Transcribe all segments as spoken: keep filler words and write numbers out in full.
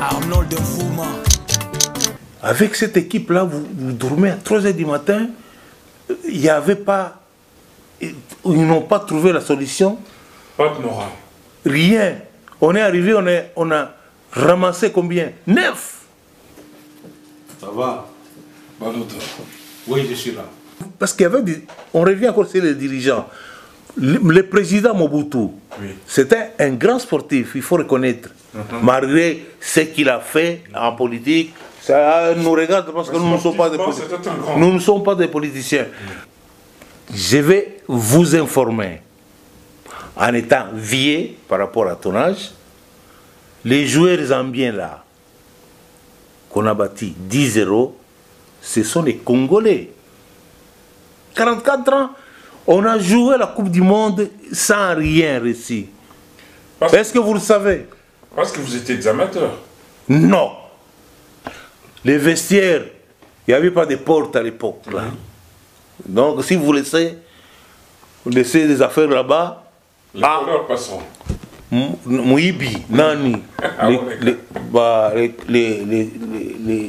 Arnold Nfouma. Avec cette équipe-là, vous, vous dormez à trois heures du matin, il n'y avait pas... Ils n'ont pas trouvé la solution. Pas de morale. Rien. On est arrivé, on, est, on a ramassé combien? Neuf. Ça va? Bon auteur. Oui, je suis là. Parce qu'il y avait des... On revient encore sur les dirigeants. Le, le président Mobutu, oui, c'était un grand sportif, il faut reconnaître. Uh-huh. Malgré ce qu'il a fait en politique, ça nous regarde parce que nous ne sommes pas des politiciens. Nous ne sommes pas des politiciens. Oui. Je vais vous informer, en étant vieux par rapport à ton âge, les joueurs zambiens là, qu'on a bâti dix zéro, ce sont les Congolais. quarante-quatre ans, on a joué la Coupe du Monde sans rien réussi. Est-ce que vous le savez? Parce que vous étiez des amateurs. Non. Les vestiaires, il n'y avait pas de porte à l'époque. Mmh. Donc si vous laissez, vous laissez des affaires là-bas, les ah, voleurs passeront. Mouibi, Nani, ah, les, ouais, les, bah, les, les, les, les,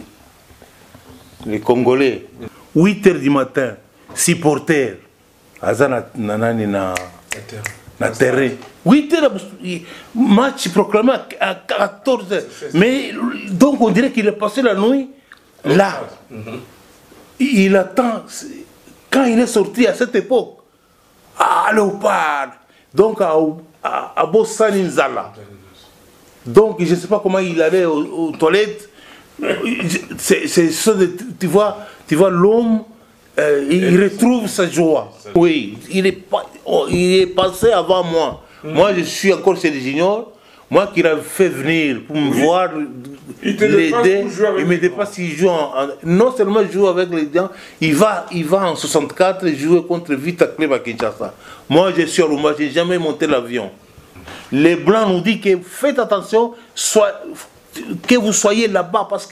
les Congolais, huit heures du matin, supporters, Azana Nanani na na terrain. huit heures, match proclamé à quatorze heures. Mais donc on dirait qu'il est passé la nuit là. Mm-hmm. Il attend, quand il est sorti à cette époque, à Léopard, donc à, à, à Bossaninzala. Donc je ne sais pas comment il allait aux, aux toilettes. C'est, c'est, tu vois, tu vois l'homme. Euh, il retrouve sa joie. Oui, il est, oh, il est passé avant moi. Mmh. Moi, je suis encore chez les juniors. Moi qui l'avais fait venir pour me oui. voir, l'aider. Il me dépasse, il joue en, en, non seulement il joue avec les gens, il va, il va en soixante-quatre jouer contre Vita Club à Kinshasa. Moi, je suis à Lumba, je n'ai jamais monté l'avion. Les Blancs nous disent que faites attention, soit, que vous soyez là-bas, parce que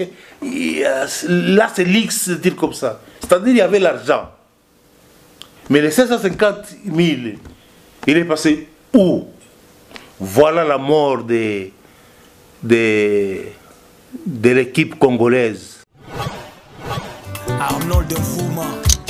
là, c'est l'X de dire comme ça. C'est-à-dire qu'il y avait l'argent. Mais les cinq cent cinquante mille, il est passé où? Voilà la mort de, de, de l'équipe congolaise. Arnold Nfouma.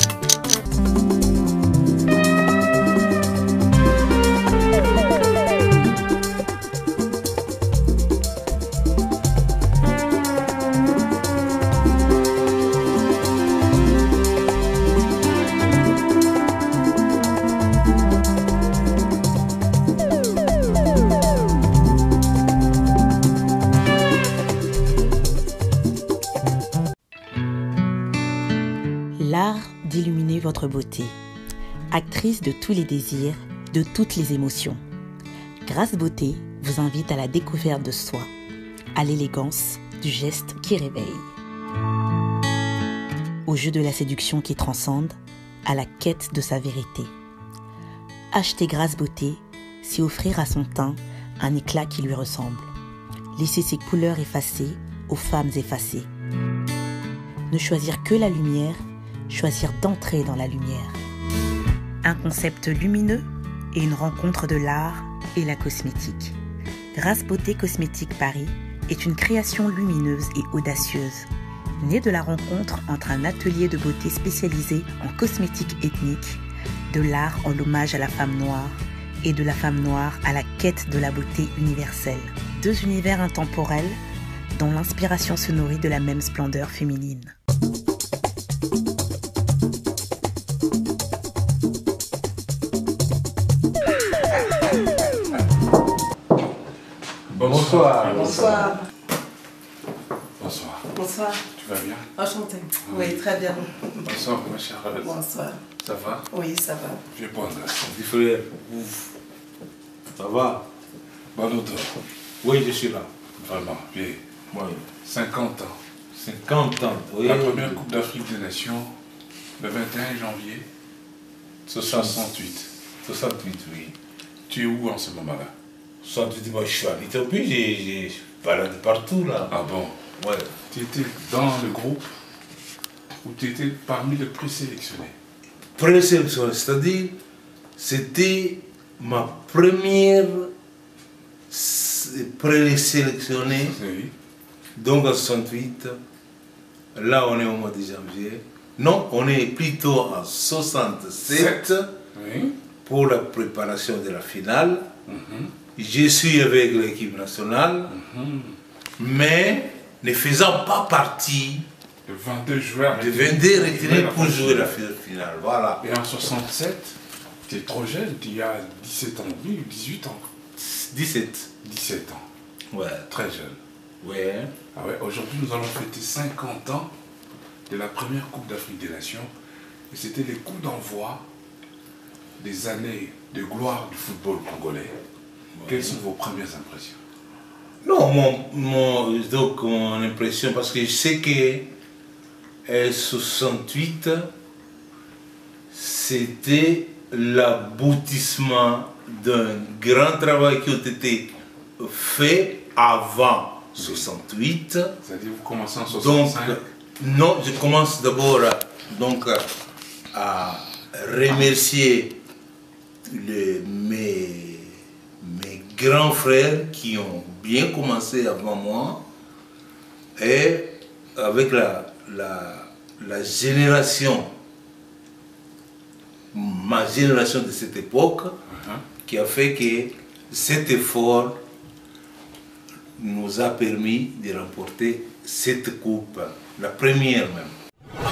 L'art d'illuminer votre beauté. Actrice de tous les désirs, de toutes les émotions. Grâce Beauté vous invite à la découverte de soi, à l'élégance du geste qui réveille. Au jeu de la séduction qui transcende, à la quête de sa vérité. Acheter Grâce Beauté, c'est offrir à son teint un éclat qui lui ressemble. Laisser ses couleurs effacées aux femmes effacées. Ne choisir que la lumière, choisir d'entrer dans la lumière. Un concept lumineux et une rencontre de l'art et la cosmétique. Grâce Beauté Cosmétique Paris est une création lumineuse et audacieuse, née de la rencontre entre un atelier de beauté spécialisé en cosmétique ethnique, de l'art en l'hommage à la femme noire et de la femme noire à la quête de la beauté universelle. Deux univers intemporels dont l'inspiration se nourrit de la même splendeur féminine. Bonsoir. Bonsoir. Bonsoir. Bonsoir. Tu vas bien? Enchanté. Oui, oui, très bien. Bonsoir, ma chère. Bonsoir. Ça va? Oui, ça va. Je vais prendre il faut... Ouf. Ça va? Bon auteur. Oui, je suis là. Vraiment, j'ai oui. cinquante ans. cinquante ans, oui. La première Coupe d'Afrique des Nations, le vingt et un janvier soixante-huit. soixante-huit, oui. Tu es où en ce moment-là? soixante-huit, moi je suis à l'Éthiopie, j'ai baladé partout là. Ah bon? Ouais. Tu étais dans le groupe ou tu étais parmi les présélectionnés? Présélectionné, c'est-à-dire, c'était ma première présélectionnée oui. Donc en soixante-huit, là on est au mois de janvier. Non, on est plutôt en soixante-sept Oui. pour la préparation de la finale. Mhm. Je suis avec l'équipe nationale, Mhm. mais ne faisant pas partie Le vingt-deux joueurs. de vingt-deux retenus la pour jouer la finale. finale. Voilà. Et en soixante-sept, tu es trop jeune, tu as dix-sept ans, oui, dix-huit ans. dix-sept. dix-sept ans, Ouais. très jeune. Ouais. Ah ouais, aujourd'hui, nous allons fêter cinquante ans de la première Coupe d'Afrique des Nations. Et c'était les coups d'envoi des années de gloire du football congolais. Ouais. Quelles sont vos premières impressions? Non, mon, mon, donc mon impression, parce que je sais que euh, soixante-huit, c'était l'aboutissement d'un grand travail qui a été fait avant soixante-huit. C'est-à-dire vous commencez en Donc, soixante-cinq. non, je commence d'abord donc à remercier les, mes, mes grands frères qui ont bien commencé avant moi et avec la, la, la génération, ma génération de cette époque, uh-huh. qui a fait que cet effort nous a permis de remporter cette coupe, la première même.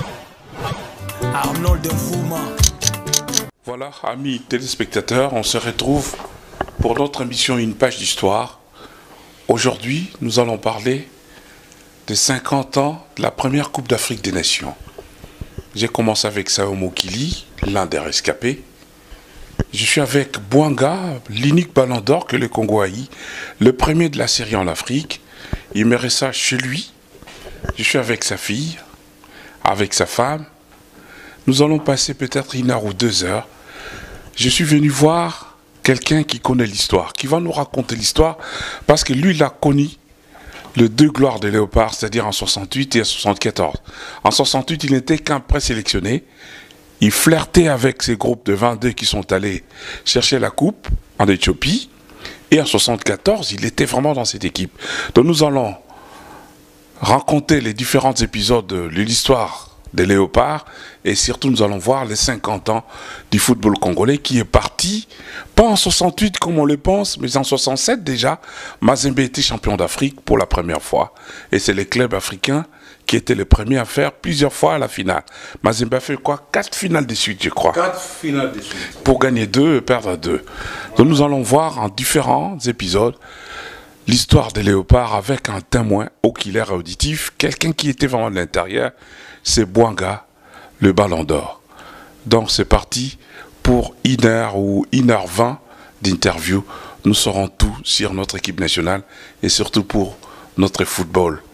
Arnold Nfouma. Voilà, amis téléspectateurs, on se retrouve pour notre émission Une page d'histoire. Aujourd'hui, nous allons parler des cinquante ans de la première Coupe d'Afrique des Nations. J'ai commencé avec Sao Mokili, l'un des rescapés. Je suis avec Bouanga, l'unique ballon d'or que le Congo a eu, le premier de la série en Afrique. Il me reste ça chez lui. Je suis avec sa fille, avec sa femme. Nous allons passer peut-être une heure ou deux heures. Je suis venu voir quelqu'un qui connaît l'histoire, qui va nous raconter l'histoire, parce que lui, il a connu les deux gloires des Léopards, c'est-à-dire en soixante-huit et en soixante-quatorze. En soixante-huit, il n'était qu'un présélectionné. Il flirtait avec ces groupes de vingt-deux qui sont allés chercher la coupe en Éthiopie. Et en soixante-quatorze, il était vraiment dans cette équipe. Donc nous allons raconter les différents épisodes de l'histoire des Léopards et surtout nous allons voir les cinquante ans du football congolais qui est parti, pas en soixante-huit comme on le pense, mais en soixante-sept déjà, Mazembe était champion d'Afrique pour la première fois. Et c'est les clubs africains qui étaient les premiers à faire plusieurs fois à la finale. Mazembe a fait quoi? Quatre finales de suite, je crois. Quatre finales de suite. Pour gagner deux et perdre deux. Donc nous allons voir en différents épisodes l'histoire des Léopards avec un témoin oculaire et auditif, quelqu'un qui était vraiment de l'intérieur, c'est Bouanga, le ballon d'or. Donc c'est parti pour une heure ou une heure vingt d'interview. Nous saurons tout sur notre équipe nationale et surtout pour notre football.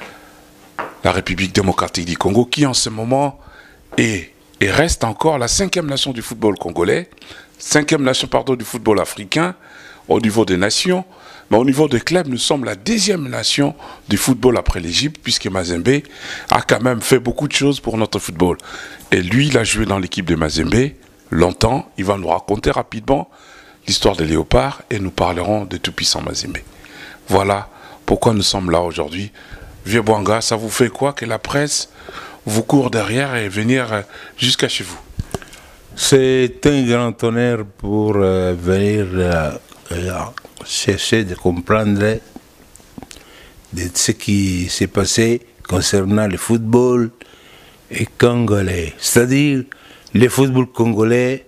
La République démocratique du Congo qui en ce moment est et reste encore la cinquième nation du football congolais, cinquième nation pardon, du football africain au niveau des nations. Mais au niveau des clubs, nous sommes la deuxième nation du football après l'Égypte, puisque Mazembe a quand même fait beaucoup de choses pour notre football. Et lui, il a joué dans l'équipe de Mazembe longtemps. Il va nous raconter rapidement l'histoire des Léopards et nous parlerons de tout-puissant Mazembe. Voilà pourquoi nous sommes là aujourd'hui. Vieux Bouanga, ça vous fait quoi que la presse vous court derrière et venir jusqu'à chez vous? C'est un grand honneur pour euh, venir euh, euh, chercher de comprendre de ce qui s'est passé concernant le football et congolais. C'est-à-dire, le football congolais,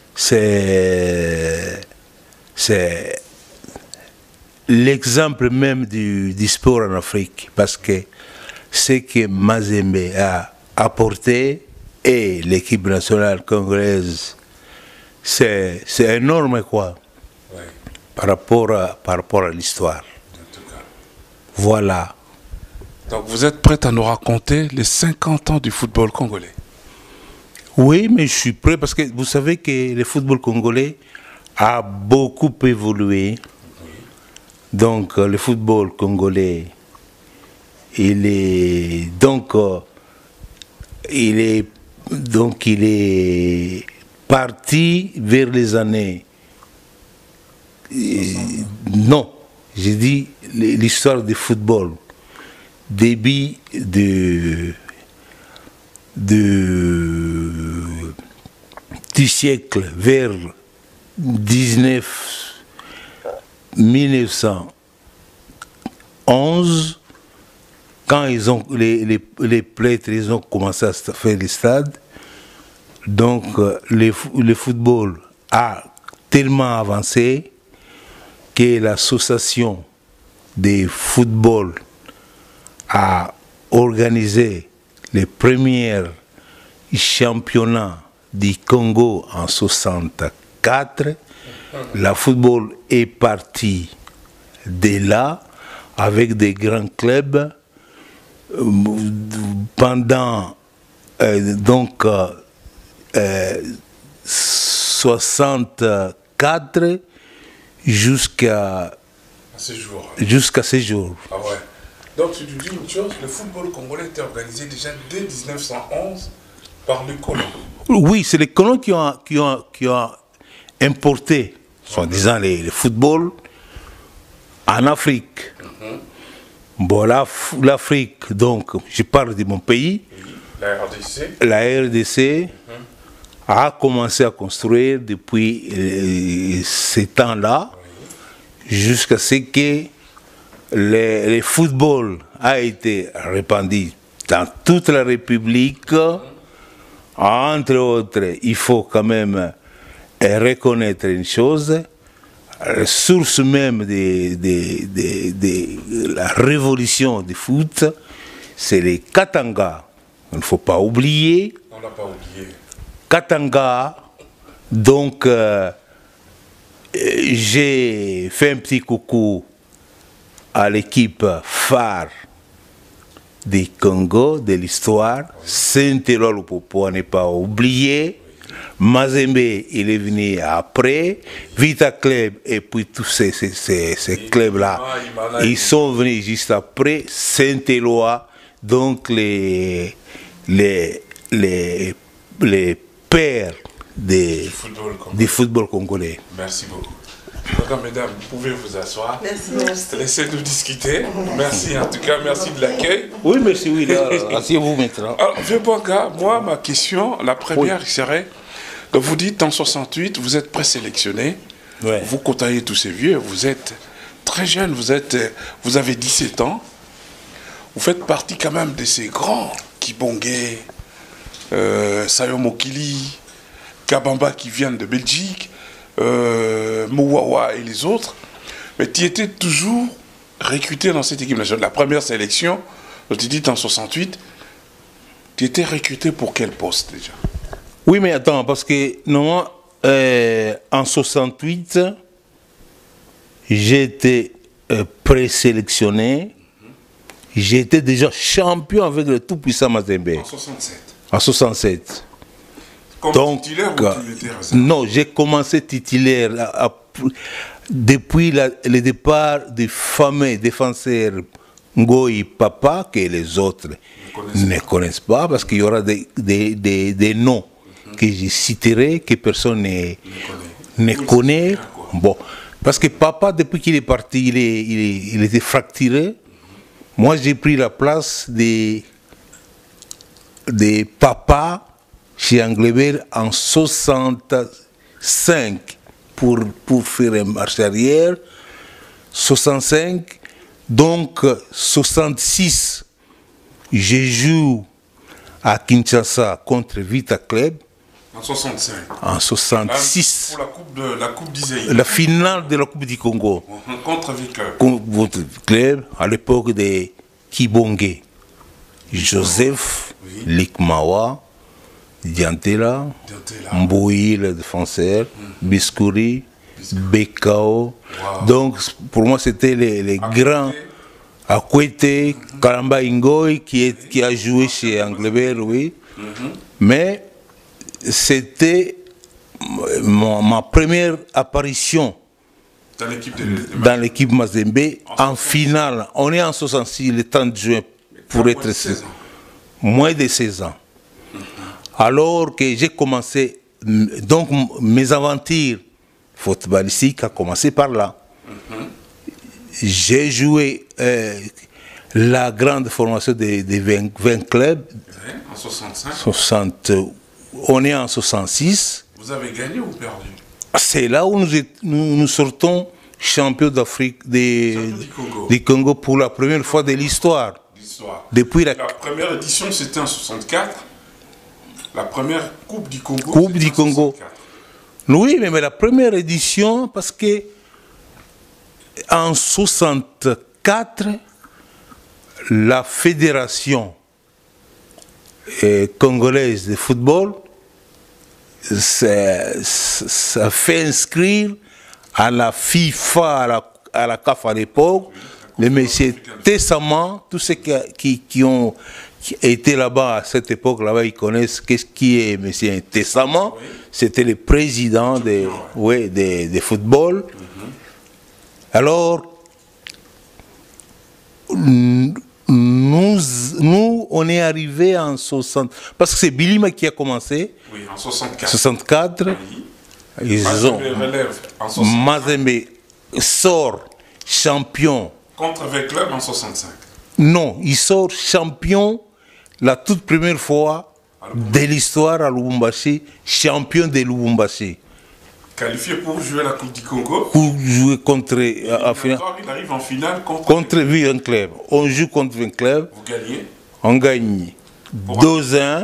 c'est c'est l'exemple même du, du sport en Afrique, parce que ce que Mazembe a apporté et l'équipe nationale congolaise, c'est énorme quoi, Ouais. par rapport à, par rapport à l'histoire. En tout cas. Voilà. Donc vous êtes prêt à nous raconter les cinquante ans du football congolais? Oui, mais je suis prêt parce que vous savez que le football congolais a beaucoup évolué. Donc le football congolais, il est donc euh, il est donc il est parti vers les années euh, non, j'ai dit l'histoire du football. début de, de, du siècle, vers mille neuf cent onze, quand ils ont, les, les, les prêtres ils ont commencé à faire les stades, donc le, le football a tellement avancé que l'association de football a organisé les premiers championnats du Congo en soixante-quatre. Le football est parti de là avec des grands clubs pendant euh, donc euh, soixante-quatre jusqu'à ce jour. Jusqu'à ce jour. Ah ouais. Donc tu nous dis une chose, le football congolais était organisé déjà dès mille neuf cent onze par les colons. Oui, c'est les colons qui ont, qui ont, qui ont importé, soi-disant, le, le football en Afrique. Mm-hmm. Bon, l'Afrique, donc, je parle de mon pays. Oui. La R D C. La R D C mm-hmm. a commencé à construire depuis euh, ces temps-là, oui. jusqu'à ce que le, le football a été répandu dans toute la République. Mm-hmm. Entre autres, il faut quand même reconnaître une chose, la source même de, de, de, de la révolution du foot, c'est les Katanga. Il ne faut pas oublier. On l'a pas oublié. Katanga, donc euh, j'ai fait un petit coucou à l'équipe phare du Congo, de l'histoire. Oui. Saint-Éloi Lupopo, à ne pas oublier. Mazembe, il est venu après. Vita Club et puis tous ces, ces, ces, ces clubs-là, ils sont venus juste après. Saint-Éloi, donc les, les, les, les pères des, du, football du football congolais. Merci beaucoup. Madame, mesdames, vous pouvez vous asseoir. Merci, merci. Laissez-nous discuter. Merci, en tout cas, merci de l'accueil. Oui, merci, oui, là, asseyez-vous maintenant. Alors, vieux Banga, moi, ma question, la première oui. serait, donc vous dites en soixante-huit, vous êtes présélectionné, ouais. vous côtoyez tous ces vieux, vous êtes très jeune, vous, êtes, vous avez dix-sept ans, vous faites partie quand même de ces grands, Kibongé, euh, Sayo Mokili, Kabamba qui viennent de Belgique, Euh, Mouawa et les autres, mais tu étais toujours recruté dans cette équipe nationale. La première sélection, tu dis en soixante-huit, tu étais recruté pour quel poste déjà? Oui, mais attends, parce que non, euh, en soixante-huit, j'ai été euh, présélectionné, mm-hmm. j'étais déjà champion avec le tout-puissant Mazembe. En soixante-sept. En soixante-sept. Comme donc, titulaire ou tu étais réserve? Non, j'ai commencé titulaire à, à, depuis la, le départ des fameux défenseurs Ngoï Papa, que les autres ne, ne connaissent pas, parce qu'il y aura des, des, des, des noms mm-hmm. que je citerai, que personne ne, ne connaît. connaît. Bon, parce que Papa, depuis qu'il est parti, il, est, il, est, il était fracturé. Mm-hmm. Moi, j'ai pris la place des de Papa chez Anglebert en soixante-cinq pour, pour faire une marche arrière, soixante-cinq, donc soixante-six, je joue à Kinshasa contre Vita Club. En soixante-cinq. En soixante-six. Pour la coupe de la coupe d'Isaïe. La finale de la Coupe du Congo. Contre Vita Club. Contre Club, à l'époque de Kibongé. Joseph, oui. Likmawa, Diantela, Mboui, le défenseur, mm. Biskouri, Bekao. Wow. Donc, pour moi, c'était les, les grands. Akwete, mm-hmm. Kalamba Ingoy, qui, est, qui a joué chez Anglebert, oui. Mm-hmm. Mais c'était ma première apparition dans l'équipe Mazembe en, en finale. On est en soixante-six, le trente juin, pour être moins de seize ans. Mm-hmm. Alors que j'ai commencé, donc mes aventures footballistiques ont commencé par là. Mm-hmm. J'ai joué euh, la grande formation des, des vingt, vingt clubs. Ouais, en soixante-cinq. soixante, on est en soixante-six. Vous avez gagné ou perdu? C'est là où nous, nous, nous sortons champions d'Afrique des, du Congo. du Congo pour la première fois de l'histoire. Depuis la... la première édition, c'était en soixante-quatre. La première Coupe du Congo. Coupe du Congo. Oui, mais, mais la première édition, parce que en soixante-quatre, la fédération eh, congolaise de football ça, ça fait inscrire à la FIFA, à la, à la C A F à l'époque, les messieurs Tessama, tous ceux qui, qui, qui ont qui étaient là-bas à cette époque, là-bas, ils connaissent qu'est-ce qui est M. Tessama. Oui. C'était le président des ouais, de, de football. Mm-hmm. Alors, nous, nous, on est arrivé en soixante... Parce que c'est Bilima qui a commencé. Oui, en soixante-quatre. soixante-quatre. Oui. Ils Mazembe ont... relève en soixante-cinq. Mazembe sort champion. Contre vingt clubs en soixante-cinq. Non, il sort champion la toute première fois de l'histoire à Lubumbashi, champion de Lubumbashi. Qualifié pour jouer la Coupe du Congo. Pour jouer contre... Et à, à finale, il arrive en finale contre... Contre vingt clubs. On joue contre vingt clubs. Vous gagnez. On gagne deux un.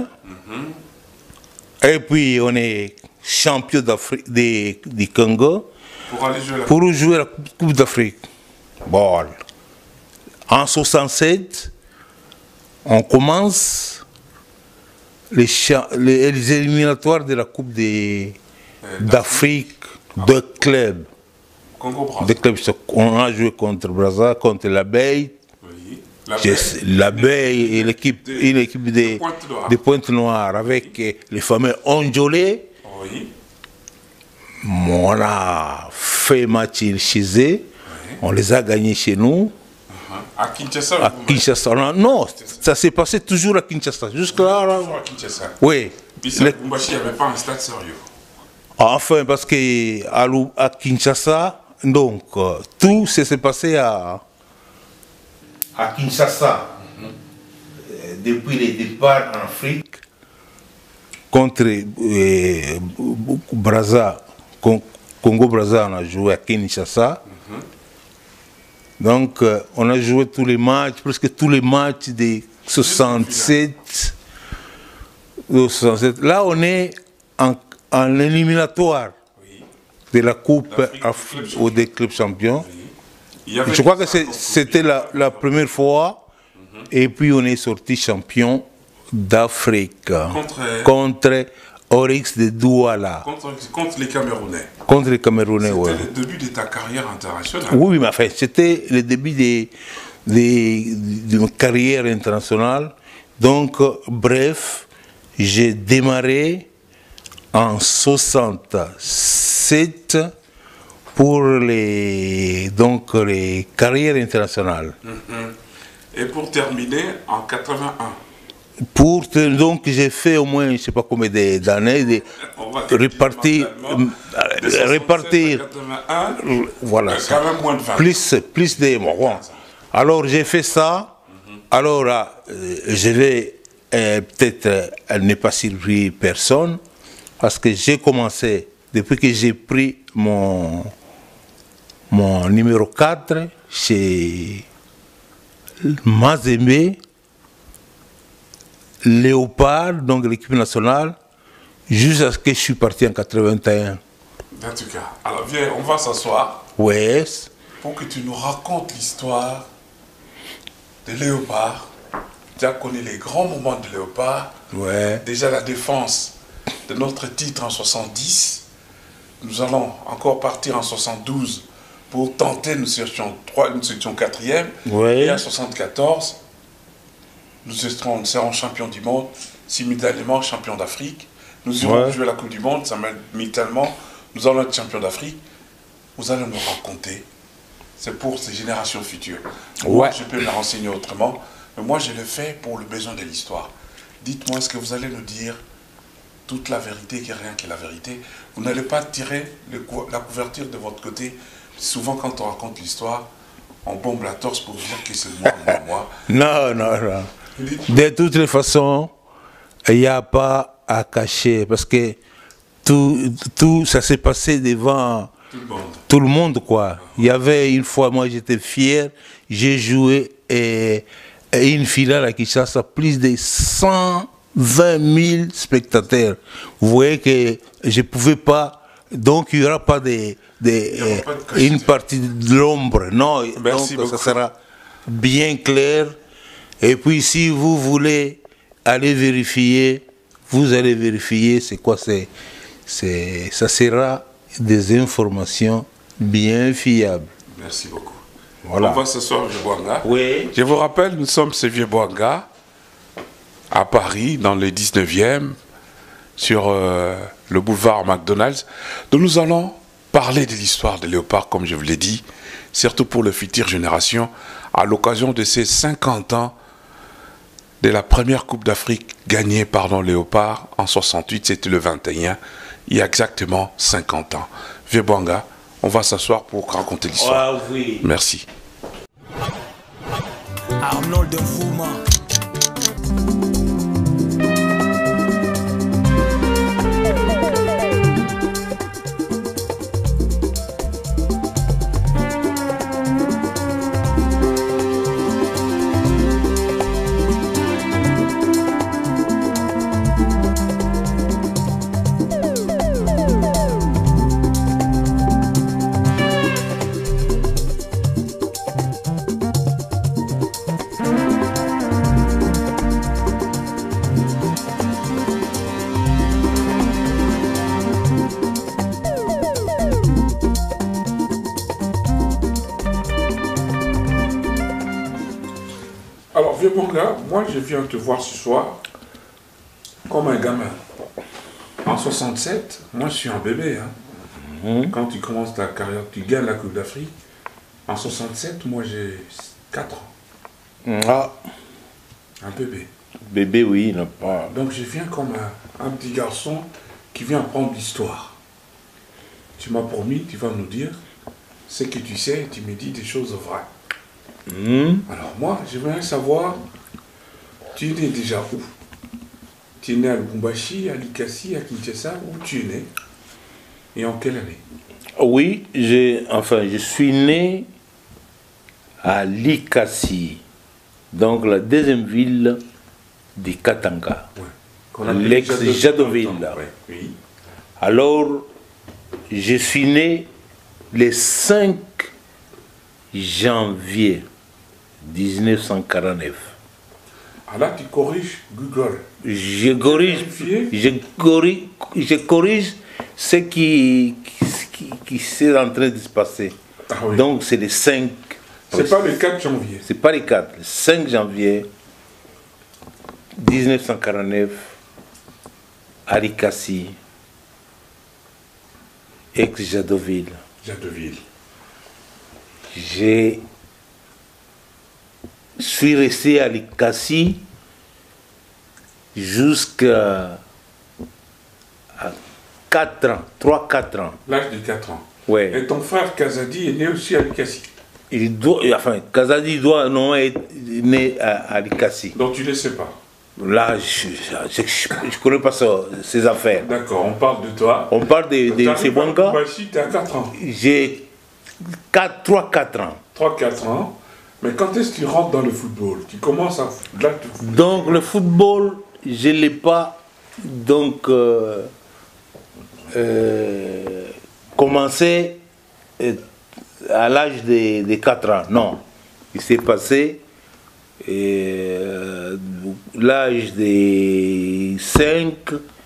Mm-hmm. Et puis on est champion d'Afrique, du Congo. Pour aller jouer la Pour jouer la Coupe d'Afrique. Bon. En soixante-sept, on commence les, les, les éliminatoires de la Coupe d'Afrique de clubs. Congo de clubs. On a joué contre Brazza, contre l'Abeille. Oui. L'Abeille et l'équipe de, de, de Pointe-Noire avec les fameux Onjolé. Oui. On a fait match chez eux. Oui. On les a gagnés chez nous. À Kinshasa, à Kinshasa. Non, non, ça s'est passé toujours à Kinshasa. Jusque-là. Là, toujours à Kinshasa. Oui. Puis ça, Lubumbashi n'avait pas un stade sérieux. Enfin, parce qu'à à Kinshasa, donc, euh, tout s'est passé à, à Kinshasa. Mm-hmm. euh, depuis les départs en Afrique, contre euh, Brazza, Congo-Brazza, on a joué à Kinshasa. Mm-hmm. Donc, euh, on a joué tous les matchs, presque tous les matchs de soixante-sept. soixante-sept. Là, on est en, en éliminatoire oui. de la Coupe Afrique ou des clubs champions. Oui. Je crois que c'était la, la première fois. Mm-hmm. Et puis, on est sorti champion d'Afrique contre, contre Oryx de Douala. Contre, contre les Camerounais. Contre les Camerounais, oui. C'était ouais. le début de ta carrière internationale. Oui, mais enfin, c'était le début de, de, de ma carrière internationale. Donc, bref, j'ai démarré en soixante-sept pour les, donc, les carrières internationales. Mm-hmm. Et pour terminer, en quatre-vingt-un. Pour donc j'ai fait au moins je ne sais pas combien d'années de répartir de répartir voilà ça. Quand même moins de vingt. plus plus de bon. Alors j'ai fait ça. Mm-hmm. Alors euh, je vais euh, peut-être euh, ne pas surpris personne parce que j'ai commencé depuis que j'ai pris mon mon numéro quatre chez Mazembe Léopard, donc l'équipe nationale, jusqu'à ce que je suis parti en quatre-vingt-un. En tout cas, alors viens, on va s'asseoir. Oui. Pour que tu nous racontes l'histoire de Léopard. Tu as connu les grands moments de Léopard. Ouais. Déjà la défense de notre titre en soixante-dix. Nous allons encore partir en soixante-douze pour tenter, nous étions trois, nous étions quatrième. Ouais. Et en soixante-quatorze, nous serons, nous serons champions du monde, simultanément champions d'Afrique. Nous irons ouais. jouer la Coupe du Monde, simultanément, nous allons être champions d'Afrique. Vous allez nous raconter. C'est pour ces générations futures. Ouais. Moi, je peux me renseigner autrement, mais moi, je le fais pour le besoin de l'histoire. Dites-moi, est-ce que vous allez nous dire toute la vérité, qui est rien que la vérité? Vous n'allez pas tirer le, la couverture de votre côté. Souvent, quand on raconte l'histoire, on bombe la torse pour dire que c'est moi, moi, moi. Non, non, non. De toutes les façons, il n'y a pas à cacher parce que tout, tout ça s'est passé devant Tout le monde. tout le monde, quoi. Il y avait une fois, moi j'étais fier, j'ai joué et, et une finale à Kinshasa, plus de cent vingt mille spectateurs. Vous voyez que je ne pouvais pas, donc il n'y aura pas de, de, euh, pas de cachette. une partie de l'ombre. Non, Merci donc beaucoup. ça sera bien clair. Et puis si vous voulez aller vérifier, vous allez vérifier c'est quoi c'est. C'est, ça sera des informations bien fiables. Merci beaucoup. Voilà. On va s'asseoir, Vieux Boanga. Oui. Je vous rappelle, nous sommes chez Vieux Boanga, à Paris, dans le dix-neuvième, sur euh, le boulevard McDonald's, dont nous allons parler de l'histoire de Léopard, comme je vous l'ai dit, surtout pour le future génération, à l'occasion de ces cinquante ans de la première Coupe d'Afrique gagnée par nos Léopards en soixante-huit, c'était le vingt et un, il y a exactement cinquante ans. Vieux Boanga, on va s'asseoir pour raconter l'histoire. Ah oui. Merci. Arnold Nfouma. Alors, Vieux Boanga, moi je viens te voir ce soir comme un gamin. En soixante-sept, moi je suis un bébé. Hein. Mmh. Quand tu commences ta carrière, tu gagnes la Coupe d'Afrique. En soixante-sept, moi j'ai quatre ans. Ah, Un bébé. bébé, oui, il n'a pas. Donc je viens comme un, un petit garçon qui vient apprendre l'histoire. Tu m'as promis, tu vas nous dire ce que tu sais et tu me dis des choses vraies. Mmh. Alors moi, j'aimerais savoir, tu es né déjà où? Tu es né à Lubumbashi, à Likasi, à Kinshasa, où tu es né? Et en quelle année? Oui, j'ai, enfin, je suis né à Likasi, donc la deuxième ville du Katanga. Ouais. Qu'on appelle L'ex-Jadoville. Ouais, oui. Alors, je suis né le cinq janvier mille neuf cent quarante-neuf. Ah là, tu corriges Google. Je corrige, Vérifié? je corrige, je corrige ce qui, qui, qui s'est en train de se passer. Ah oui. Donc c'est le cinq. C'est pas le quatre janvier. C'est pas le quatre, le cinq janvier mille neuf cent quarante-neuf, à Likasi, ex-Jadoville. Jadoville. Je suis resté à Likasi jusqu'à quatre ans, trois quatre ans. L'âge de quatre ans. Ouais. Et ton frère Kazadi est né aussi à Likasi. Il doit, enfin, Kazadi doit non être né à, à Likasi. Donc tu ne sais pas. Là, je ne connais pas ça, ces affaires. D'accord, on parle de toi. On parle de, de ces bons gars. Tu as quatre ans. J'ai trois quatre ans. trois quatre ans. Mais quand est-ce que tu rentres dans le football? Tu commences à... Là, tu... Donc le football, je ne l'ai pas donc, euh, euh, commencé euh, à l'âge de, de quatre ans. Non, il s'est passé euh, l'âge de cinq,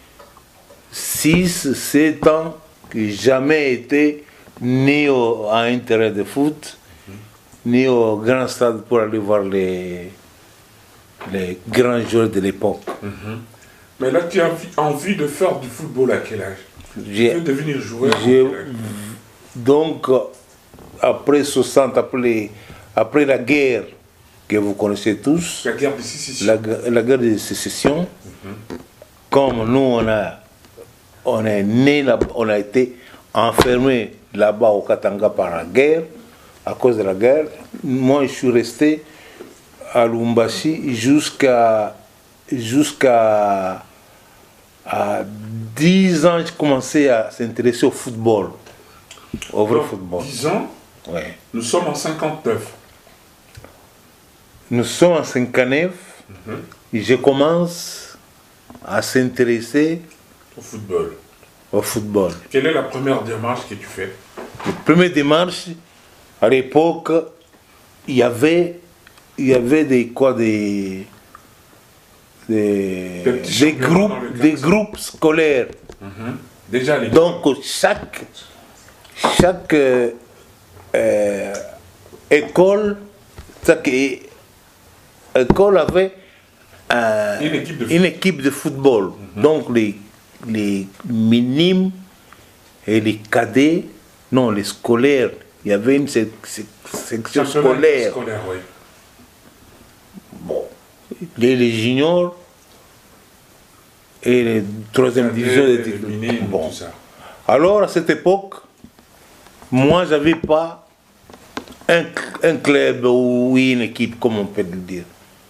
six, sept ans, que j'ai jamais été ni au, à un terrain de foot, ni au grand stade pour aller voir les, les grands joueurs de l'époque. Mm-hmm. Mais là, tu as envie de faire du football à quel âge? Tu veux devenir joueur à quel âge? Donc, après soixante, après, après la guerre que vous connaissez tous, la guerre de sécession, la, la guerre de sécession, mm-hmm. Comme nous, on, a, on est né là, on a été enfermé là-bas au Katanga par la guerre. à cause de la guerre. Moi, je suis resté à Lubumbashi jusqu'à jusqu'à à dix ans. J'ai commencé à s'intéresser au football, au vrai Donc, football. dix ans, Ouais. nous sommes en cinquante-neuf. Nous sommes en cinquante-neuf Mhm. et je commence à s'intéresser Au football. au football. Quelle est la première démarche que tu fais? La première démarche, à l'époque, il y avait, il y avait des quoi des des, Des petits des championnats groupes, dans le des quartier. groupes scolaires. Mhm. Déjà, les Donc chaque chaque euh, euh, école, chaque é- école avait un- Une équipe de foot. une équipe de football. Donc les les minimes et les cadets, non les scolaires, il y avait une sec- sec- section championnats scolaire. scolaires, oui. Bon, les, les juniors et les troisième Cadets, division des les minimes, bon. tout ça. Alors à cette époque, moi j'avais pas un, un club ou une équipe, comme on peut le dire.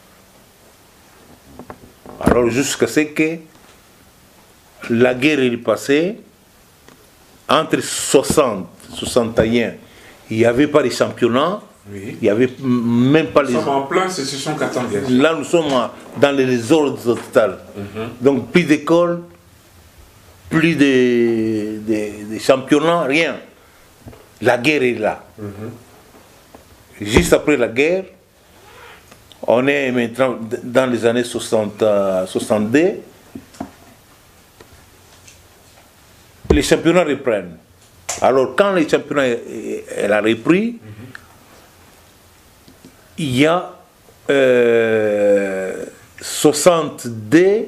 Alors jusqu'à ce que la guerre est passée, entre soixante et soixante et un, il n'y avait pas de championnat, Oui. il n'y avait m- même pas Nous les... sommes en plein sécession katangaise. Là, nous sommes en- dans les désordres total. Donc, plus d'écoles, plus de, de- de championnats, rien. La guerre est là. Juste après la guerre, on est maintenant d- dans les années soixante, euh, soixante-deux. Les championnats reprennent. Alors, quand les championnats euh, elle a repris, il y a euh, soixante-deux,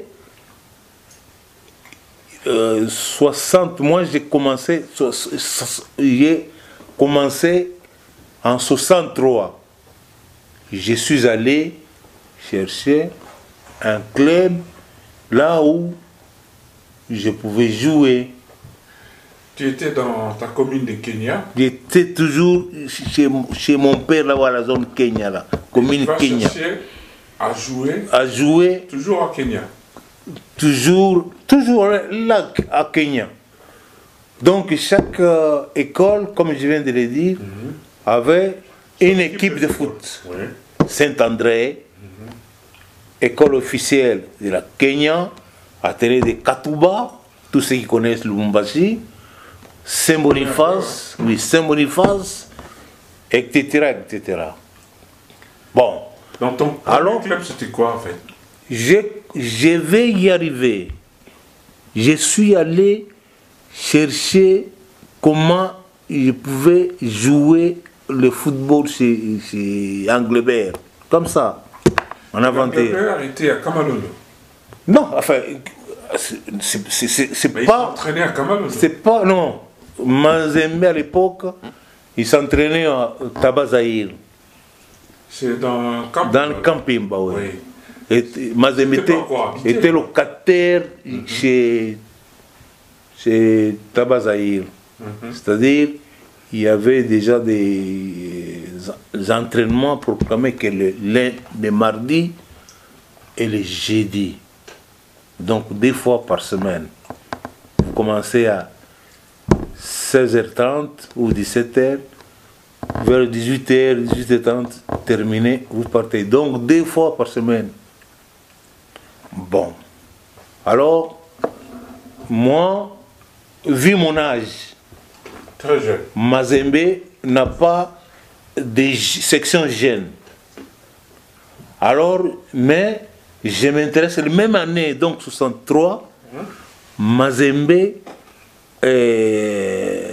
euh, soixante, moi j'ai commencé, so- so- so- j'ai commencé en soixante-trois. Je suis allé chercher un club là où je pouvais jouer. Tu étais dans ta commune de Kenya. J'étais toujours chez, chez mon père là-bas à la zone Kenya, là, commune Tu vas Kenya, chercher à jouer à jouer toujours à Kenya. toujours, toujours là à Kenya. Donc chaque euh, école, comme je viens de le dire, avait une équipe de foot. Oui. Saint-André, école officielle de la Kenya, atelier de Katuba, tous ceux qui connaissent Lubumbashi, Saint-Boniface, oui, Saint-Boniface, et cetera, et cetera. Bon, Dans ton Alors premier club, c'était quoi en fait? je, je vais y arriver. Je suis allé chercher comment je pouvais jouer le football chez, chez Anglebert. Comme ça, en inventé. L'Angleterre était à Kamalondo. Non, enfin, c'est- c'est c'est- c'est Mais il pas... s'entraînait à Kamalondo. C'est pas... Non. Mazembe à l'époque, il s'entraînait à Tabazaïr, C'est dans Camp. dans le camping. Bah ouais. Oui. Et Mazembe C'était était, pas encore habité. était locataire chez, chez Tabazaïr. C'est-à-dire, il y avait déjà des, des entraînements proclamés que le, le, le mardi et le jeudi. Donc, deux fois par semaine. Vous commencez à seize heures trente ou dix-sept heures. Vers dix-huit heures, dix-huit heures trente, terminé, vous partez. Donc, deux fois par semaine. Bon. Alors, moi, vu mon âge, Très jeune. Mazembe n'a pas de section jeune. Alors, mais je m'intéresse, la même année, donc soixante-trois, Mazembe euh,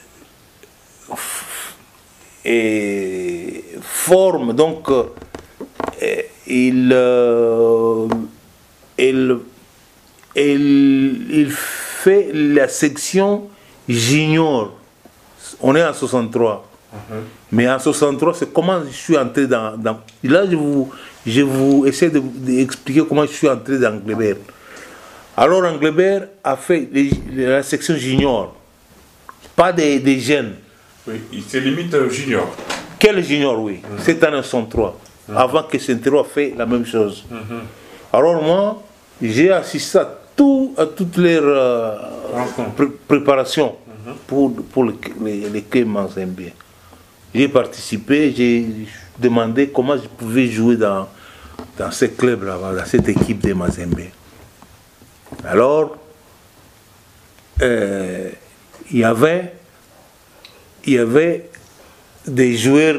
et forme, donc euh, il, euh, il, il, il fait la section junior. On est en soixante-trois. Mais en soixante-trois, c'est comment je suis entré dans... dans là, je vous, je vous essaie d'expliquer comment je suis entré dans Anglebert. Alors, Anglebert a fait les, la section junior. Pas des, des jeunes. Oui, il- c'est limite euh, junior. Quel junior, oui. Mm-hmm. C'est en soixante-trois. Mm-hmm. Avant que Saint-Héroux fait la même chose. Mm-hmm. Alors moi, j'ai assisté à, tout, à toutes les euh, pr préparations mm-hmm. pour, pour les, les quais Mazembe. J'ai participé, j'ai demandé comment je pouvais jouer dans, dans ce club-là, dans cette équipe de Mazembe. Alors, euh, il y avait, il y avait des joueurs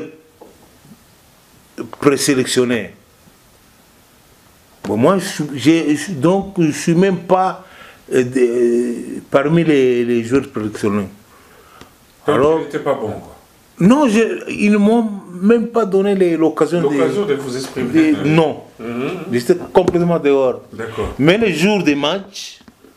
présélectionnés. Bon, moi, je, je, donc, je ne suis même pas euh, de, parmi les, les joueurs présélectionnés. Donc, alors, il n'était pas bon, quoi. Non, je, ils ne m'ont même pas donné l'occasion de, de vous exprimer. De, non, mm-hmm. J'étais complètement dehors. Mais le jour des matchs,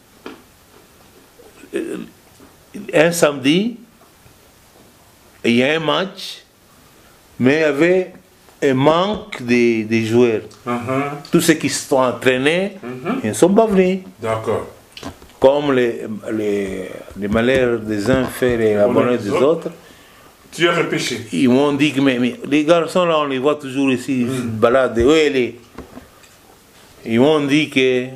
un samedi, il y a un match, mais il y avait un manque de, de joueurs. Mm-hmm. Tous ceux qui se sont entraînés, mm-hmm. ils ne sont pas venus. D'accord. Comme les, les, les malheurs des uns fait les bonheur des autres. Tu as repêché. Ils m'ont dit que mais, mais, les garçons là, on les voit toujours ici, ils se baladent. Où elle est? Ils m'ont dit que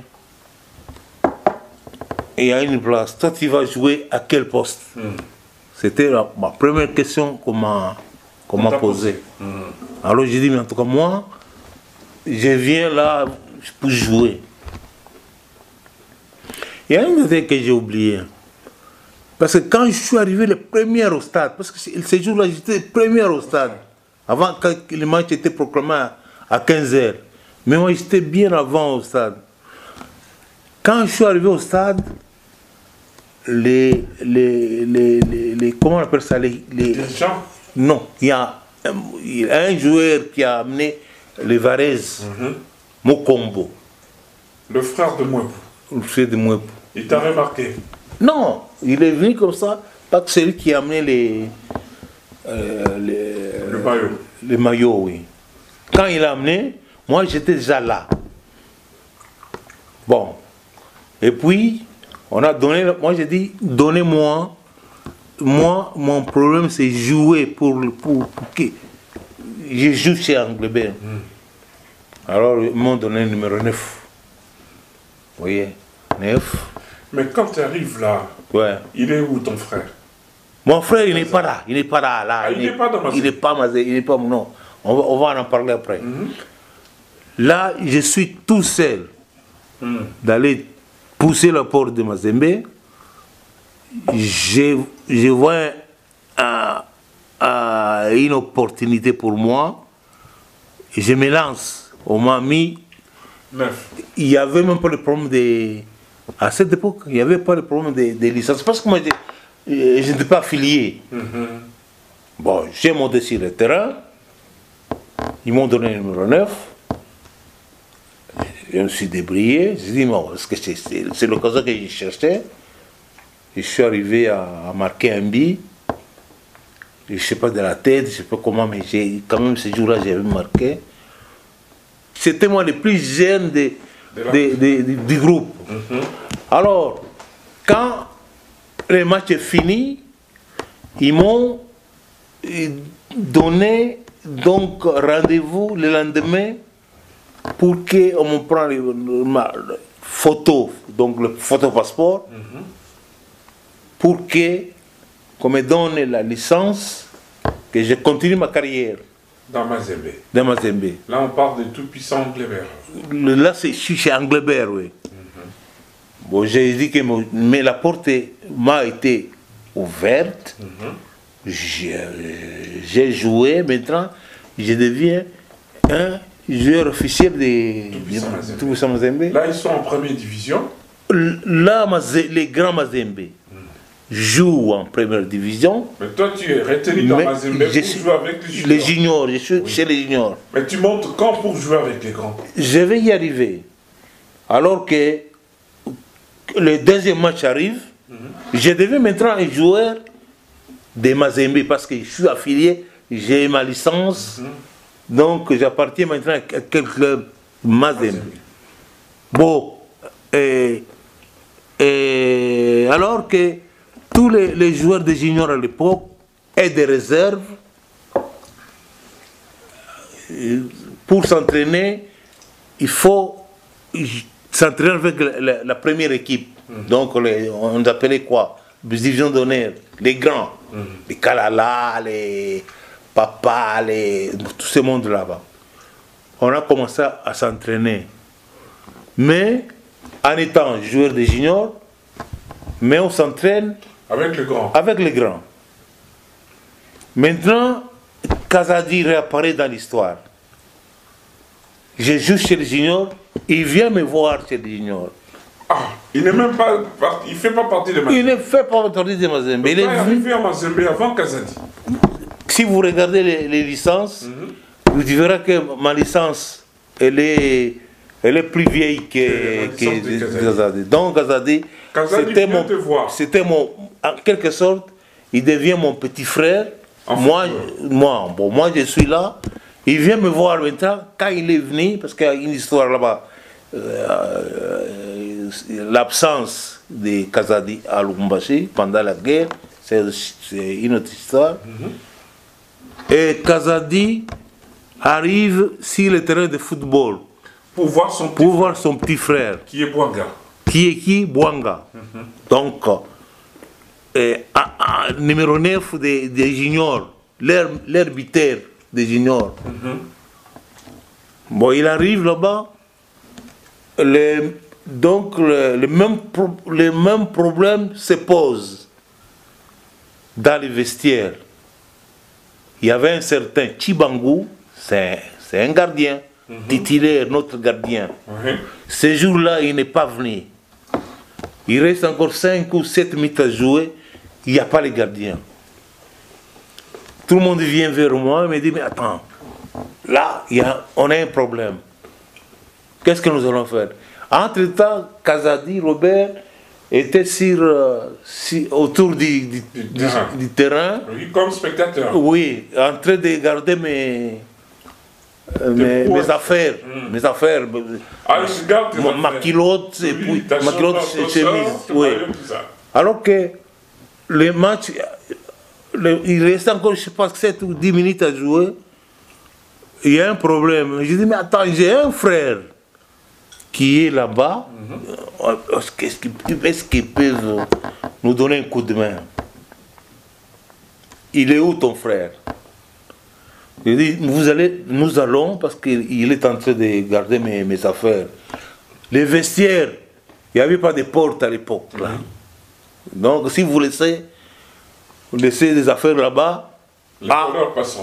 il y a une place. Toi, tu vas jouer à quel poste? Mm. C'était ma première question qu'on m'a qu'on m'a posée. Mm. Alors j'ai dit, mais en tout cas, moi, je viens là pour jouer. Il y a un détail que j'ai oublié. Parce que quand je suis arrivé le premier au stade, parce que ce jour-là, j'étais le premier au stade, avant que le match était proclamé à quinze heures. Mais moi, j'étais bien avant au stade. Quand je suis arrivé au stade, les... les, les, les, les comment on appelle ça les, les, les gens? Non, il y a un, il y a un joueur qui a amené les Varese, mm-hmm. Mokombo. Le frère de Mouepou. Le frère de Mouepou. Il t'a remarqué? Non, il est venu comme ça, pas que c'est lui qui a amené les, euh, les, le maillot. les maillots, oui. Quand il a amené, moi j'étais déjà là. Bon. Et puis, on a donné, moi j'ai dit, donnez-moi, moi, mon problème c'est jouer pour, pour, pour que je joue chez Anglebert. Mm. Alors, ils m'ont donné le numéro neuf. Vous voyez, neuf. Mais quand tu arrives là, ouais. Il est où ton frère? Mon frère, il n'est pas là. Il n'est pas là. là. Ah, il n'est pas dans ma Il n'est pas Mazé. Il n'est pas. Non. On va, on va en parler après. Mm-hmm. Là, je suis tout seul mm. d'aller pousser la porte de Mazembe. Je, je vois uh, uh, une opportunité pour moi. Je me lance. On m'a mis. Neuf. Il n'y avait même pas le problème de. À cette époque, il n'y avait pas de problème de, de licence. Parce que moi, je, je n'étais pas affilié. Mm-hmm. Bon, j'ai monté sur le terrain. Ils m'ont donné le numéro neuf. Je me suis débrouillé. J'ai dit, bon, c'est l'occasion que je cherchais. Je suis arrivé à, à marquer un but. Je ne sais pas de la tête, je ne sais pas comment, mais quand même ce jour-là, j'avais marqué. C'était moi le plus jeune de, de, de, de, de, du groupe. Mm-hmm. Alors, quand le match est fini, ils m'ont donné donc rendez-vous le lendemain pour qu'on me prenne ma photo, donc le photo passeport, mm-hmm. pour qu'on me donne la licence, que je continue ma carrière. Dans Mazembe. Dans Mazembe. Là, on parle de tout-puissant Anglebert. Là, c'est chez Anglebert, oui. Mm-hmm. Bon, j'ai dit que mon, mais la porte m'a été ouverte. Mm-hmm. J'ai joué. Maintenant, je deviens un joueur officiel de tout-puissant Mazembe. Là, ils sont en première division. Là, les grands Mazembe joue en première division. Mais toi, tu es retenu dans Mazembe pour suis, jouer avec les juniors. Les juniors, je suis oui. chez les juniors. Mais tu montes quand pour jouer avec les grands? Je vais y arriver. Alors que le deuxième match arrive, mm-hmm. je deviens maintenant un joueur de Mazembe parce que je suis affilié, j'ai ma licence, mm-hmm. donc j'appartiens maintenant à quel club? Mazembe. Mazembe. Bon, et, et alors que tous les, les joueurs de juniors à l'époque et des réserves pour s'entraîner, il faut s'entraîner avec la, la, la première équipe. Mm-hmm. Donc les, on appelait quoi? Division d'honneur, les grands, mm-hmm. les Kalala, les Papa, les, tout ce monde là-bas. On a commencé à s'entraîner. Mais en étant joueur de junior, mais on s'entraîne avec les grands. Avec les grands. Maintenant, Kazadi réapparaît dans l'histoire. Je joue chez les juniors, il vient me voir chez les juniors. Ah, il n'est même pas parti, il ne fait pas partie de Mazembe. Il ne fait pas partie de Mazembe. Il est arrivé à Mazembe avant Kazadi. Si vous regardez les, les licences, mm-hmm. vous verrez que ma licence, elle est, elle est plus vieille que, que Kazadi. Donc Kazadi, c'était mon, c'était mon, en quelque sorte, il devient mon petit frère. Enfin, moi, moi, bon, moi, je suis là. Il vient me voir maintenant quand il est venu, parce qu'il y a une histoire là-bas. Euh, l'absence de Kazadi à Lubumbashi pendant la guerre, c'est une autre histoire. Mm-hmm. Et Kazadi arrive sur le terrain de football pour voir son petit, pour voir son petit frère. Qui est Bouanga. Qui est qui Bouanga. Mm-hmm. Donc, euh, à, à, numéro neuf des, des juniors, l'herbiteur des juniors. Mm-hmm. Bon, il arrive là-bas. Les, donc, le, le même pro, les mêmes problèmes se posent dans les vestiaires. Il y avait un certain Chibangu, c'est un gardien, mm-hmm. titulaire, notre gardien. Mm-hmm. Ce jour-là, il n'est pas venu. Il reste encore cinq ou sept minutes à jouer, il n'y a pas les gardiens. Tout le monde vient vers moi et me dit, mais attends, là, il y a, on a un problème. Qu'est-ce que nous allons faire? Entre-temps, Kazadi, Robert, était sur, euh, sur, autour du, du, du, du, terrain. du terrain. Oui, comme spectateur. Oui, en train de garder mes, euh, mes, mes affaires. Mm. Mes affaires. Ah, je garde tes ma, ma culotte, oui, puis, ma culotte chemise. Oui. Alors que les matchs, le, il reste encore, je pense, sept ou dix minutes à jouer. Il y a un problème. Je dis, mais attends, j'ai un frère qui est là-bas. Mm-hmm. Est-ce qu'ils est qu'ils peuvent nous donner un coup de main? Il est où ton frère? Je dis, vous allez, nous allons, parce qu'il est en train de garder mes, mes affaires. Les vestiaires, il n'y avait pas de porte à l'époque. Mm-hmm. Donc, si vous laissez, vous laissez des affaires là-bas, les ah, voleurs passeront.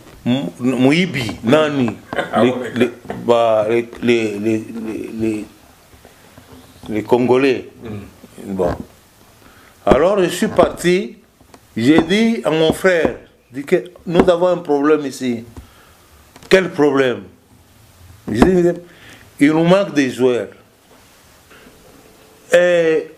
Mouibi, Nani, les, les, bah, les, les, les, les, les Congolais. Mm. Bon. Alors je suis parti, j'ai dit à mon frère, dit que nous avons un problème ici. Quel problème? J'ai dit, il nous manque des joueurs. Et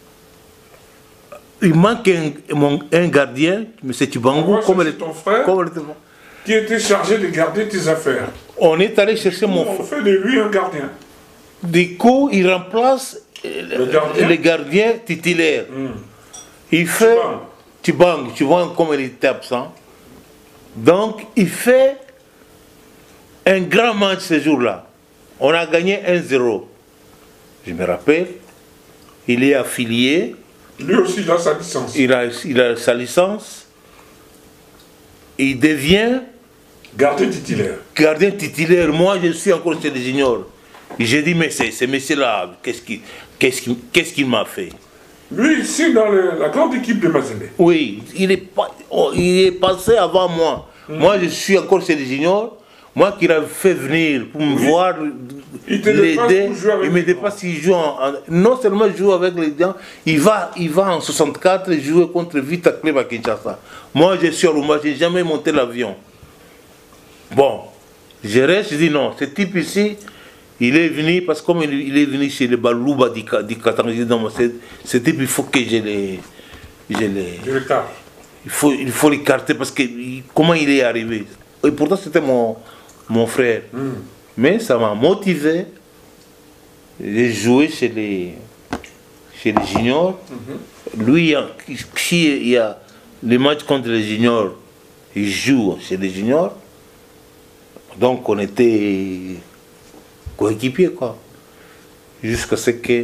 il manque un, un gardien, M. Chibangu, comme elle est ton frère. Comme elle, qui était chargé de garder tes affaires. On est allé chercher mon frère. On fait de lui un gardien. Du coup, il remplace le gardien, le gardien titulaire. Mm. Il fait Tibang, tu vois comme il était absent. Donc, il fait un grand match ce jour-là. On a gagné un zéro. Je me rappelle, il est affilié. Lui aussi, il a sa licence. Il a, il a sa licence. Il devient gardien titulaire. Gardien titulaire. Moi, je suis encore chez les juniors. J'ai dit, mais c'est ce monsieur-là, qu'est-ce qu'il qu'est-ce qu'il, qu'est-ce qu'il m'a fait? Lui, ici, dans le, la grande équipe de Mazembe. Oui, il est, pas, oh, il est passé avant moi. Mmh. Moi, je suis encore chez les juniors. Moi qui l'avais fait venir pour me oui. voir, l'aider, il me dépasse, il joue en, en, non seulement il joue avec les gens, il va, il va en soixante-quatre jouer contre Vita Club à Kinshasa. Moi je suis à Lumba, je n'ai jamais monté l'avion. Bon, je reste, je dis non, ce type ici, il est venu, parce que comme il, il est venu chez les Balouba du Katanga, je dis non, ce type il faut que je les... Je les il faut, il faut l'écarter parce que comment il est arrivé. Et pourtant c'était mon... mon frère. Mm. Mais ça m'a motivé. J'ai joué chez les, chez les juniors. Mm-hmm. Lui, si il y a les matchs contre les juniors, il joue chez les juniors. Donc on était coéquipiers, quoi. Jusqu'à ce que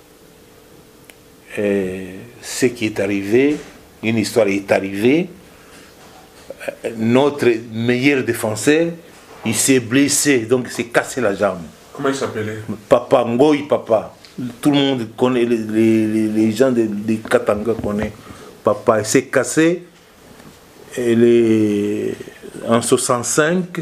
euh, ce qui est arrivé, une histoire est arrivée. Notre meilleur défenseur, il s'est blessé, donc il s'est cassé la jambe. Comment il s'appelait? Papa Ngoy Papa. Tout le monde connaît, les, les, les gens de, de Katanga connaissent Papa. Il s'est cassé et les, en soixante-cinq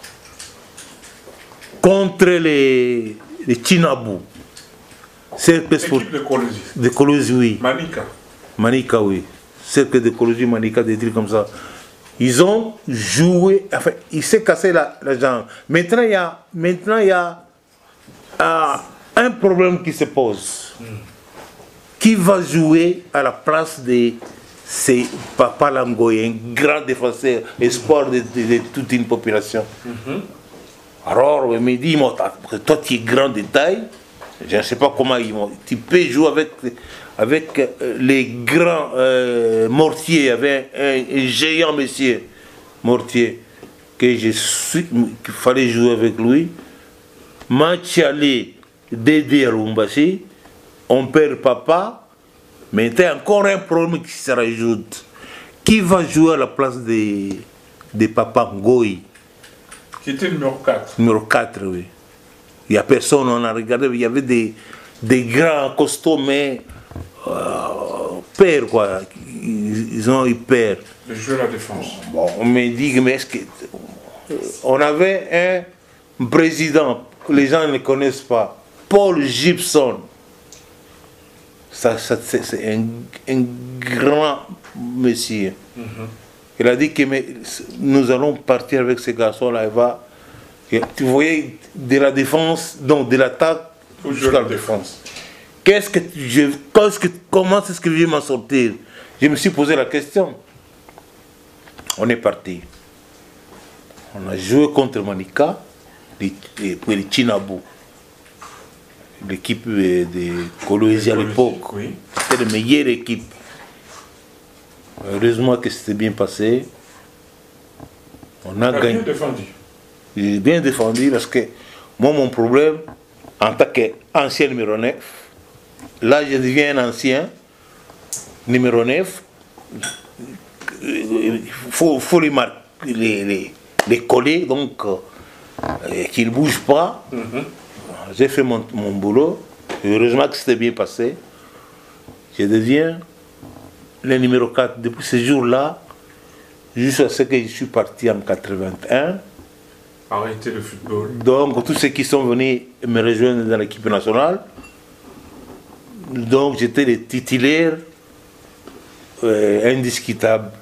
contre les, les Chinabou. Cercle sport de Kolosi. De Kolosi, oui. Manika. Manika, oui. Cercle de Kolosi, Manika, des trucs comme ça. Ils ont joué, enfin, il s'est cassé la, la jambe. Maintenant, il y a, maintenant, il y a euh, un problème qui se pose. Mm. Qui va jouer à la place de ces Papa Langoy, un grand défenseur, espoir de, de, de toute une population. Mm-hmm. Alors, il me dit, toi, tu es grand de taille. Je ne sais pas comment ils vont. Tu peux jouer avec, avec les grands euh, mortiers, avec un, un géant monsieur mortier, que je suis, qu'il fallait jouer avec lui. Match aller d'aider à Lumbashi, on perd Papa, mais il y a encore un problème qui se rajoute. Qui va jouer à la place de, de Papa Ngoy? Qui était le numéro quatre. Numéro quatre, oui. Il n'y a personne, on a regardé, il y avait des, des grands costauds, mais euh, père, quoi. Ils, ils ont eu peur. Le jeu à la défense. Bon, on me dit, mais est-ce que. On avait un président que les gens ne connaissent pas, Paul Gibson. Ça, ça, c'est un, un grand monsieur. Mm-hmm. Il a dit que mais, nous allons partir avec ces garçons-là. Va. Tu voyais de la défense, donc de l'attaque jusqu'à la défense. Qu'est-ce que je, qu'est-ce que, comment est-ce que je vais m'en sortir? Je me suis posé la question. On est parti. On a joué contre Manika et puis les Chinabou. L'équipe de Kolosi à l'époque. Oui. C'était la meilleure équipe. Heureusement que c'était bien passé. On a gagné. Bien défendu. J'ai bien défendu parce que moi, mon problème, en tant qu'ancien numéro neuf, là, je deviens un ancien numéro neuf. Il faut, faut les, marquer, les, les, les coller, donc euh, qu'ils ne bougent pas. Mm-hmm. J'ai fait mon, mon boulot. Heureusement que c'était bien passé. Je deviens le numéro quatre depuis ce jour-là, jusqu'à ce que je suis parti en quatre-vingt-un. Arrêter le football. Donc, tous ceux qui sont venus me rejoindre dans l'équipe nationale, donc j'étais le titulaire euh, indiscutable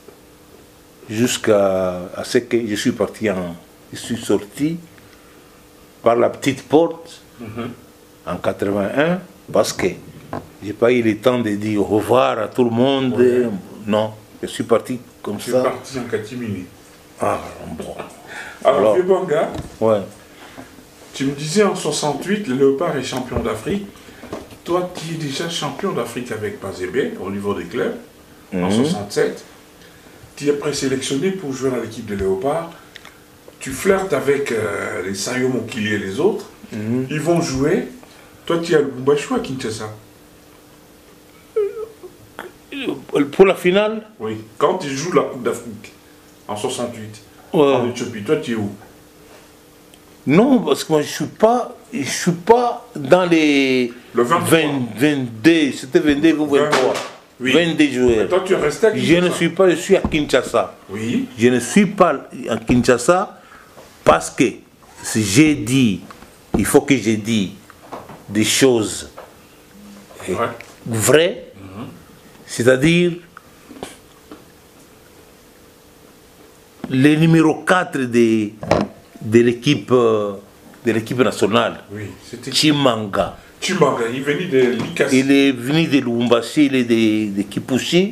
jusqu'à ce que je suis parti en. Je suis sorti par la petite porte mm-hmm. en quatre-vingt-un parce que j'ai pas eu le temps de dire au revoir à tout le monde. Ouais. Non, je suis parti comme je ça. Je suis parti en catimini. Ah, bon. Alors, vieux Banga, ouais. Tu me disais en soixante-huit, le Léopard est champion d'Afrique. Toi, tu es déjà champion d'Afrique avec Bazébé au niveau des clubs. Mm-hmm. En soixante-sept, tu es présélectionné pour jouer dans l'équipe de Léopard. Tu flirtes avec euh, les Sayo Mokili et les autres. Mm-hmm. Ils vont jouer. Toi, tu es à Lubumbashi ou à Kinshasa? Pour la finale? Oui. Quand tu joues la Coupe d'Afrique en soixante-huit. Ouais. En Éthiopie, toi tu es où? Non, parce que moi je suis pas, je suis pas dans les le vingt, vingt-deux, c'était vingt-deux ou vingt-trois. Oui. vingt-deux joueurs. Et toi tu es resté à Kinshasa? Je ne suis pas, je suis à Kinshasa. Oui. Je ne suis pas à Kinshasa parce que si j'ai dit, il faut que j'ai dit des choses ouais. vraies, mm-hmm. c'est-à-dire le numéro quatre de, de l'équipe de l'équipe nationale, oui, c'était Chimanga. Chimanga, il est venu de Likasi. Il est venu de Lubumbashi, il est de, de Kipushi.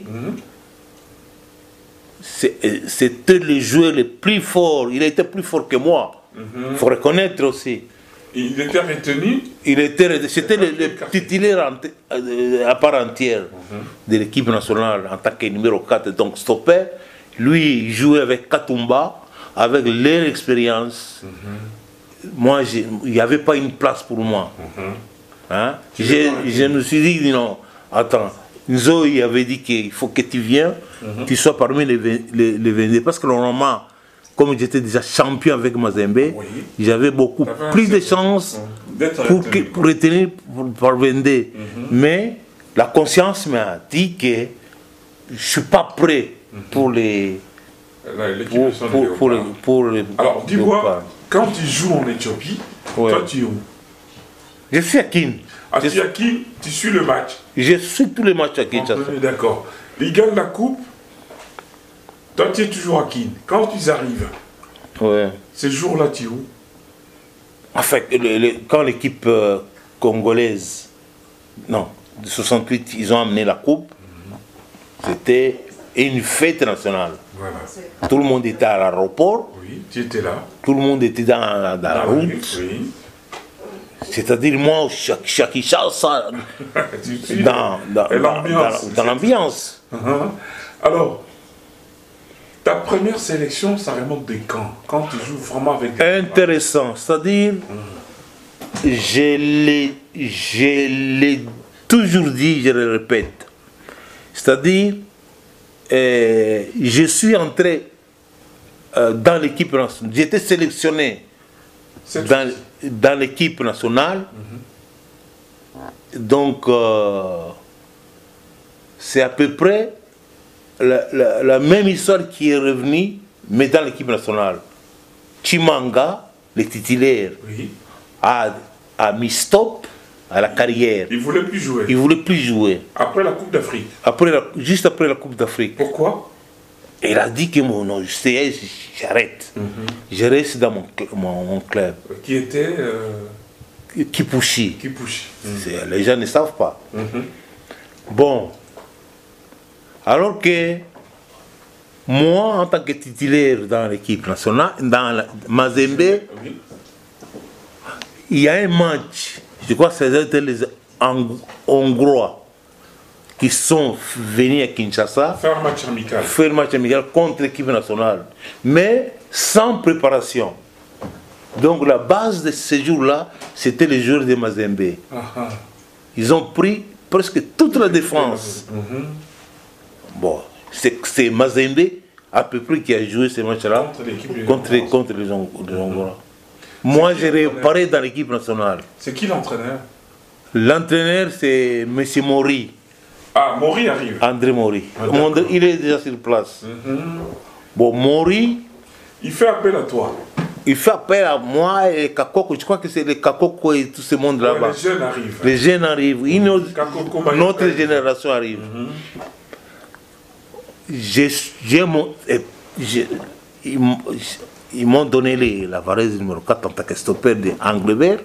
Mm-hmm. C'était le joueur le plus fort. Il était plus fort que moi. Il mm-hmm. faut reconnaître aussi. Il était retenu. Il était, c'était le, le titulaire à part entière mm-hmm. de l'équipe nationale en tant que numéro quatre, donc stopper. Lui, il jouait avec Katumba. avec leur expérience, mm-hmm. moi, il n'y avait pas une place pour moi. Mm-hmm. Hein? Je, je me suis dit, non, attends, Nzo, il avait dit qu'il faut que tu viennes, mm-hmm. tu sois parmi les, les, les vendeurs. Parce que normalement, comme j'étais déjà champion avec Mazembe, oui. j'avais beaucoup plus de chances pour, que, pour retenir, pour, pour vendre. Mm-hmm. Mais la conscience m'a dit que je ne suis pas prêt mm-hmm. pour les... Pour, pour, pour, les, pour les... Alors, dis-moi, quand tu joues en Éthiopie, ouais. toi tu es où? Je suis à Kin. Ah, tu es à Kin, tu suis le match? Je suis tous les matchs à Kin. D'accord. Ils gagnent la coupe. Toi, tu es toujours à Kin. Quand ils arrivent, ouais. ces jours-là, tu es où? En fait, le, le, quand l'équipe euh, congolaise, non, de soixante-huit, ils ont amené la coupe, mm-hmm. c'était une fête nationale. Voilà. Tout le monde était à l'aéroport. Oui, tu étais là. Tout le monde était dans, dans, dans la route. Oui. C'est-à-dire, moi, chaque chaque ça, dans, dans, dans, dans l'ambiance. Uh-huh. Alors, ta première sélection, ça remonte de quand? Quand tu joues vraiment avec... Intéressant, c'est-à-dire, mm. je l'ai toujours dit, je le répète. C'est-à-dire, euh, je suis entré euh, dans l'équipe nationale, j'étais sélectionné dans, dans l'équipe nationale, mm-hmm. donc euh, c'est à peu près la, la, la même histoire qui est revenue, mais dans l'équipe nationale. Chimanga, le titulaire, oui. a, a mis stop à la carrière. Il ne voulait plus jouer. Il ne voulait plus jouer. Après la Coupe d'Afrique. Après la, juste après la Coupe d'Afrique. Pourquoi? Il a dit que mon non, j'arrête. Mm-hmm. Je reste dans mon, mon, mon club. Qui était euh... Kipushi. Kipushi. Mm-hmm. Les gens ne savent pas. Mm-hmm. Bon. Alors que moi, en tant que titulaire dans l'équipe nationale, dans la, Mazembe, oui. il y a un match. Je crois que c'était les Hongrois qui sont venus à Kinshasa faire un match amical, faire un match amical contre l'équipe nationale, mais sans préparation. Donc la base de ce jour-là, c'était les joueurs de Mazembe. Uh-huh. Ils ont pris presque toute la défense. Uh-huh. Bon, c'est Mazembe à peu près qui a joué ce match-là contre, contre, contre les Hongrois. Moi, j'ai réparé dans l'équipe nationale. C'est qui l'entraîneur? L'entraîneur, c'est M. Mori. Ah, Mori arrive. André Mori. Ah, il est déjà sur place. Mm-hmm. Bon, Mori... Il fait appel à toi. Il fait appel à moi et Kakoko. Je crois que c'est les Kakoko et tout ce monde ouais, là-bas. Les jeunes arrivent. Les jeunes arrivent. Mm-hmm. Une autre, Kakoko, notre génération arrive. Mm-hmm. J'ai mon... Ils m'ont donné les, la varese numéro quatre en tant que stopper de Anglebert.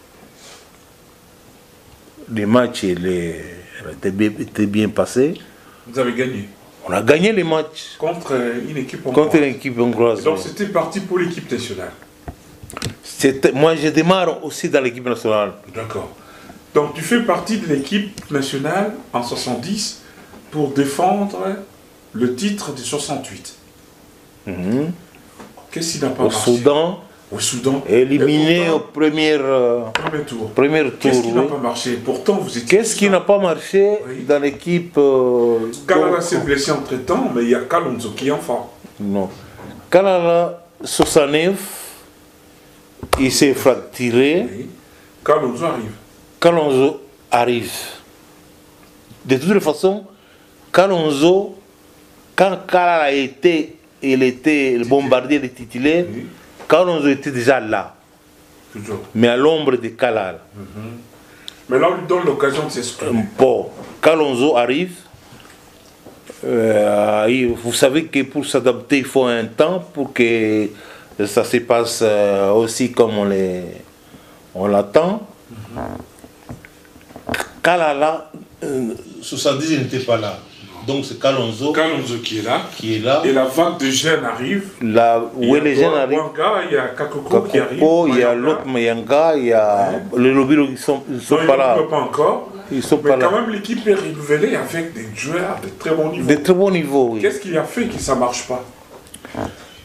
Les matchs étaient bien, bien passés. Vous avez gagné? On a gagné les matchs. Contre une équipe hongroise? Contre une équipe hongroise. Donc c'était parti pour l'équipe nationale? Moi je démarre aussi dans l'équipe nationale. D'accord. Donc tu fais partie de l'équipe nationale en soixante-dix pour défendre le titre de soixante-huit. Mm-hmm. Qu'est-ce qui n'a pas au marché? Soudan, Au Soudan. Éliminé au premier, euh, premier tour. Premier tour. Qu'est-ce qui oui. n'a pas marché? Pourtant, vous étiez... Qu'est-ce qui n'a pas marché oui. dans l'équipe euh, Kalala s'est blessé entre-temps, mais il y a Kalonzo qui est enfant. Non. Kalala, soixante-neuf, il s'est fracturé. Oui. Kalonzo arrive. Kalonzo arrive. De toute façon, Kalonzo, quand Kalala était... il était le bombardier des titulaires, oui. Kalonzo était déjà là. Toujours. Mais à l'ombre de Kalala. Mm-hmm. Mais là, on lui donne l'occasion de s'exprimer. Bon, Kalonzo arrive. Euh, vous savez que pour s'adapter, il faut un temps pour que ça se passe euh, aussi comme on l'attend. Mm-hmm. Kalala, euh, soixante-dix, il n'était pas là. Donc c'est Kalonzo, Kalonzo qui est là. Qui est là. Et la vague de jeunes arrive. La, oui, les jeunes arrivent. Il y a Kakoko, Kakoko qui arrive. Il y a l'autre Mayanga, il y a ouais. le Lobilo qui sont, ils sont non, pas là. Pas encore. Ils sont mais pas quand là. même l'équipe est renouvelée avec des joueurs de très bon niveau. De très bon niveau, oui. Qu'est-ce qui a fait que ça ne marche pas?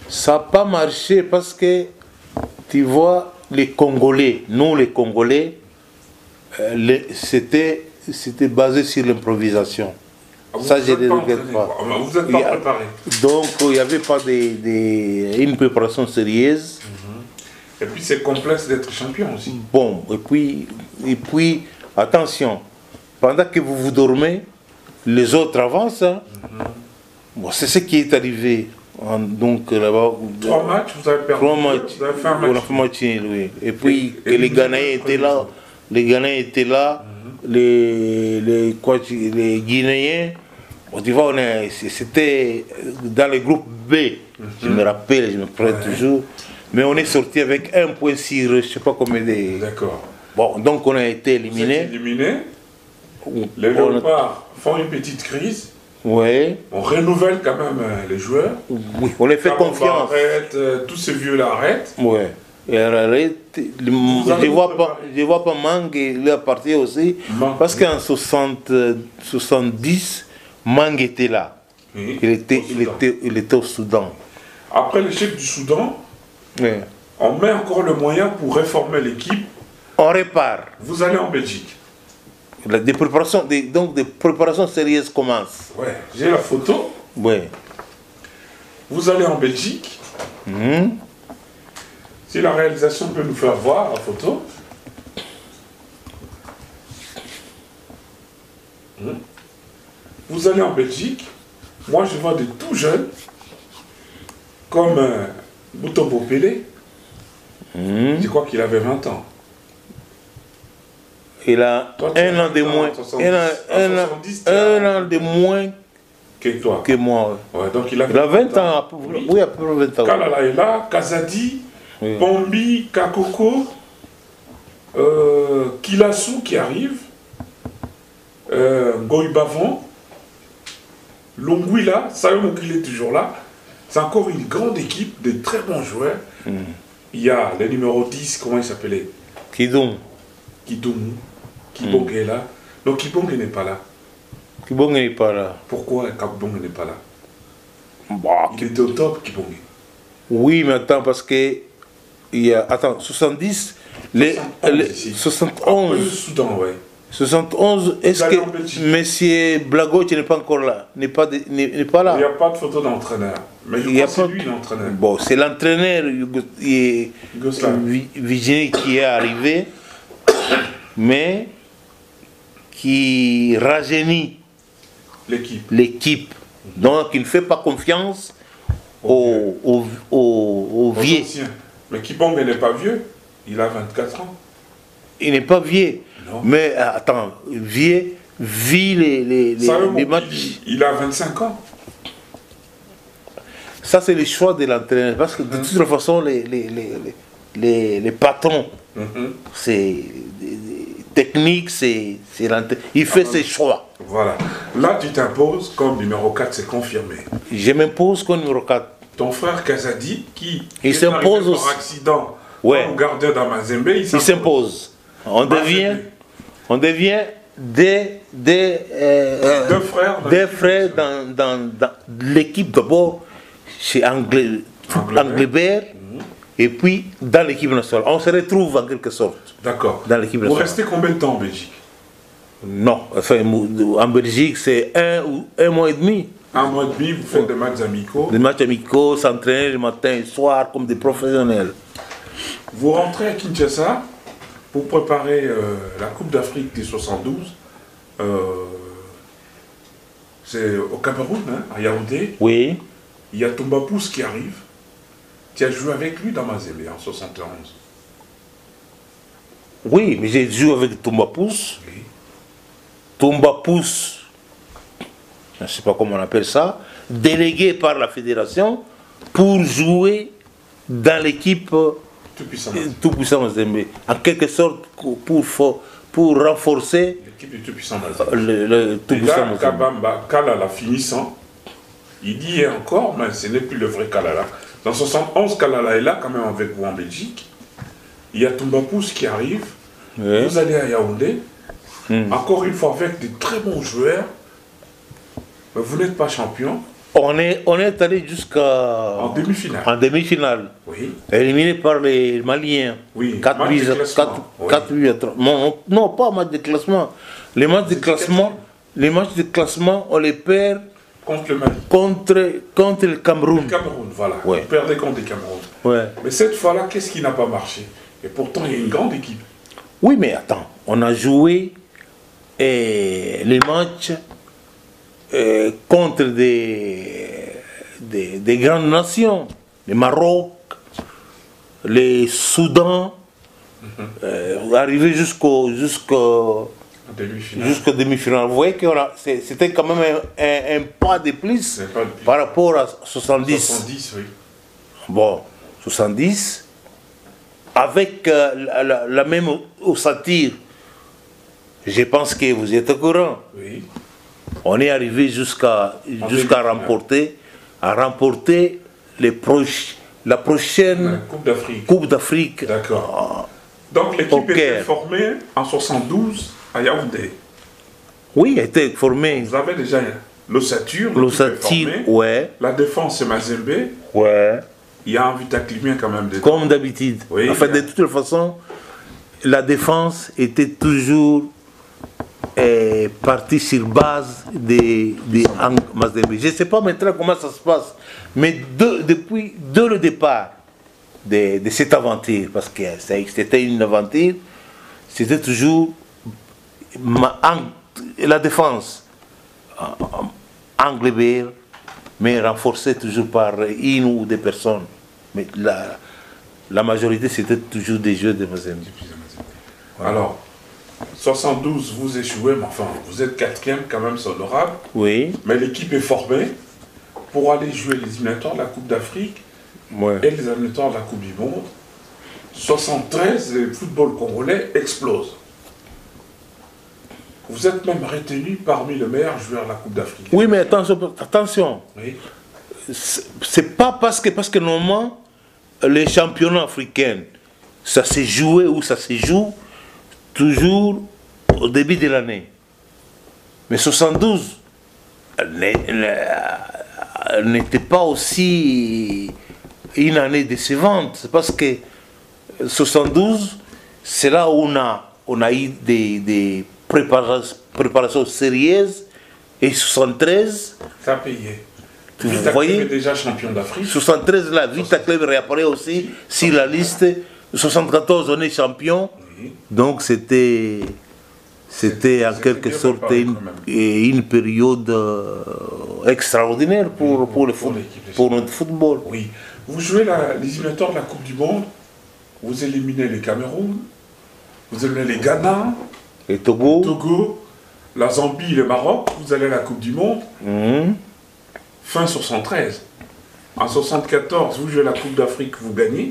Ça n'a pas marché parce que, tu vois, les Congolais, nous les Congolais, euh, c'était basé sur l'improvisation. Ah, ça, je ne le regrette pas. Ah, vous n'êtes pas préparé. Donc, il n'y avait pas de, de, une préparation sérieuse. Mm-hmm. Et puis, c'est complexe d'être champion aussi. Bon, et puis, et puis, attention, pendant que vous vous dormez, les autres avancent. Hein. Mm-hmm. Bon, c'est ce qui est arrivé. Donc là-bas, trois matchs, vous avez perdu. Trois matchs. Vous avez fait un match. On a fait match, oui. Et puis et, et les Ghanéens étaient là, les Ghanéens étaient là, mm-hmm. les, les, quoi, les Guinéens. On dit, c'était dans le groupe B. Mm-hmm. Je me rappelle, je me prête ouais. toujours. Mais on est sorti avec un point sur, je ne sais pas combien de. D'accord. Bon, donc on a été éliminé. éliminé. Les Léopards a... font une petite crise. Oui. On renouvelle quand même euh, les joueurs. Oui, on les fait Quand confiance. Arrête, euh, tous ces vieux-là arrêtent. Oui. Et arrête, je ne vois pas, je vois pas Mang, il est parti aussi. Mang, parce oui. qu'en soixante-dix, Mang était là. Oui, il, était, il, était, il était au Soudan. Après l'échec du Soudan, oui. on met encore le moyen pour réformer l'équipe. On répare. Vous allez en Belgique. La, des préparations, des, donc des préparations sérieuses commencent. Ouais, j'ai la photo. Oui. Vous allez en Belgique. Mmh. Si la réalisation peut nous faire voir la photo. Mmh. Vous allez en Belgique. Moi, je vois des tout jeunes, comme euh, Boutombo Pelé. Mmh. Je crois qu'il avait vingt ans. Il a toi, un an de moins, un an, un, soixante-dix, un an de moins que toi. Que moi. Ouais, donc il, il a vingt ans, ans. Oui. oui, à peu près vingt ans. Kalala est là, Kazadi, oui. Pombi, Kakoko, euh, Kilassou qui arrive, euh, Goy Bavon, Longwila, Sayo qu'il est toujours là. C'est encore une grande équipe de très bons joueurs. Mm. Il y a le numéro dix, comment il s'appelait? Kidong. Kidong. Kibong mm. est là. Donc Kibong n'est pas là. Kibong n'est pas là. Pourquoi Kibong n'est pas là? Bah, il était au top, Kibong. Oui, mais attends, parce que il y a, attends, soixante-dix, les, les soixante et onze. Le Soudan, ouais. soixante et onze, est-ce que M. Blago n'est pas encore là? N'est pas, n'est pas là? Il n'y a pas de photo d'entraîneur. Mais je crois que c'est lui l'entraîneur. Bon, c'est l'entraîneur Vigini qui est arrivé, mais qui rajeunit l'équipe. L'équipe. Donc il ne fait pas confiance aux, aux, aux, aux vieux. Mais Kibong n'est pas vieux, il a vingt-quatre ans. Il n'est pas vieux. Non. Mais attends, vieux, vit les, les, les, les matchs. Il a vingt-cinq ans. Ça, c'est le choix de l'entraîneur. Parce que de toute mm-hmm. façon, les, les, les, les, les patrons, mm-hmm. c'est technique, c'est l'entraîneur. Il fait ah, ses choix. Voilà. Là, tu t'imposes comme numéro quatre, c'est confirmé. Je m'impose comme numéro quatre. Ton frère Kazadi, qui il s'impose par accident ouais. comme gardien dans Mazembe, il s'impose. On devient, on devient des, des, euh, deux frères, des frères dans, dans, dans l'équipe d'abord chez Anglais, Anglebert mmh. et puis dans l'équipe nationale. On se retrouve en quelque sorte. D'accord. Dans l'équipe nationale. Vous restez combien de temps en Belgique? Non, enfin, en Belgique c'est un ou un mois et demi. Un mois et demi, vous faites des matchs amicaux. Des matchs amicaux, s'entraîner le matin et le soir comme des professionnels. Vous rentrez à Kinshasa pour préparer euh, la Coupe d'Afrique des soixante-douze. Euh, c'est au Cameroun, hein, à Yaoundé. Oui. Il y a Tomba Pousse qui arrive. Tu as joué avec lui dans Mazembe en soixante et onze. Oui, mais j'ai joué avec Tomba Pousse. Oui. Tomba Pousse, je ne sais pas comment on appelle ça, délégué par la fédération pour jouer dans l'équipe Tout-Puissant Mazembe. En quelque sorte, pour, pour renforcer l'équipe du Tout-Puissant Mazembe. Le, le Tout-Puissant Mazembe. Kabamba, Kalala finissant, il dit encore, mais ce n'est plus le vrai Kalala. Dans soixante et onze, Kalala est là quand même avec vous en Belgique. Il y a Tomba Pousse qui arrive. Oui. Vous allez à Yaoundé. Hmm. Encore une fois avec de très bons joueurs. Mais vous n'êtes pas champion. On est, on est allé jusqu'à... En demi-finale. En demi-finale. Oui. Éliminé par les Maliens. Oui, quatre match buts de à- classement. quatre- Oui. quatre buts à trois. Non, non, non, pas match de classement. Les matchs de classement, les matchs de classement, on les perd Contre le Mali. contre, contre le Cameroun. Le Cameroun, voilà. Ouais. Vous perdez contre le Cameroun. Ouais. Mais cette fois-là, qu'est-ce qui n'a pas marché? Et pourtant, il y a une grande équipe. Oui, mais attends, on a joué eh, les matchs eh, contre des, des, des grandes nations, le Maroc, les Soudan, euh, arrivé jusqu'au jusqu'au En demi-finale. jusqu'au demi-finale. Vous voyez que voilà, c'est- c'était quand même un, un- un pas de plus Un pas de plus. par rapport à soixante-dix. soixante-dix, oui. Bon, soixante-dix, avec euh, la, la- la même ossature, je pense que vous êtes au courant. Oui. On est arrivé jusqu'à jusqu'à demi-finale. remporter, à remporter les proches, la La prochaine Coupe d'Afrique. Coupe d'Afrique. D'accord. Donc l'équipe au était Caire. formée en soixante-douze à Yaoundé. Oui, il a été formé. Vous avez déjà l'ossature. l'équipe est L'ossature, formée. ouais, La défense, c'est Mazembe. ouais, Il y a un Vitaclimien quand même dedans. comme d'habitude. Oui. En fait, de toute façon, la défense était toujours eh, partie sur base des de Ang- Mazembe. Je ne sais pas maintenant comment ça se passe, mais de- depuis dès le départ de, de cette aventure, parce que c'est- c'était une aventure, c'était toujours ma- Ang- la défense, angle vert, mais renforcée toujours par une ou deux personnes. Mais la, la majorité, c'était toujours des jeux de Mazembe. Alors, soixante-douze, vous échouez, mais enfin, vous êtes quatrième, quand même, c'est honorable. Oui, Mais l'équipe est formée pour aller jouer les éliminatoires de la Coupe d'Afrique ouais. et les éliminatoires de la Coupe du Monde. soixante-treize, le football congolais explose. Vous êtes même retenu parmi les meilleurs joueurs de la Coupe d'Afrique. Oui, mais attention, attention. Oui. C'est c'est pas parce que, parce que normalement, les championnats africains, ça s'est joué ou ça se joue toujours au début de l'année. Mais soixante-douze n'est- n'est- n'était pas aussi une année décevante. C'est parce que soixante-douze, c'est là où on a, on a eu des, des préparations, préparations sérieuses. Et soixante-treize, Ça a payé. Vous Vita voyez Club est déjà champion d'Afrique. soixante-treize, la Vita Club réapparaît aussi sur la liste. soixante-quatorze, on est champion. Oui. Donc c'était c'était en C'était quelque bien sorte préparé une, quand même. et une période euh, extraordinaire pour, pour, le Pour foot- l'équipe, pour notre football. Oui. Vous jouez la- les éliminatoires de la Coupe du Monde, vous éliminez les Cameroun, vous éliminez les Ghana, Et Togo, Togo, la Zambie, le Maroc, vous allez à la Coupe du Monde, mhm, fin soixante-treize. En soixante-quatorze, vous jouez la Coupe d'Afrique, vous gagnez.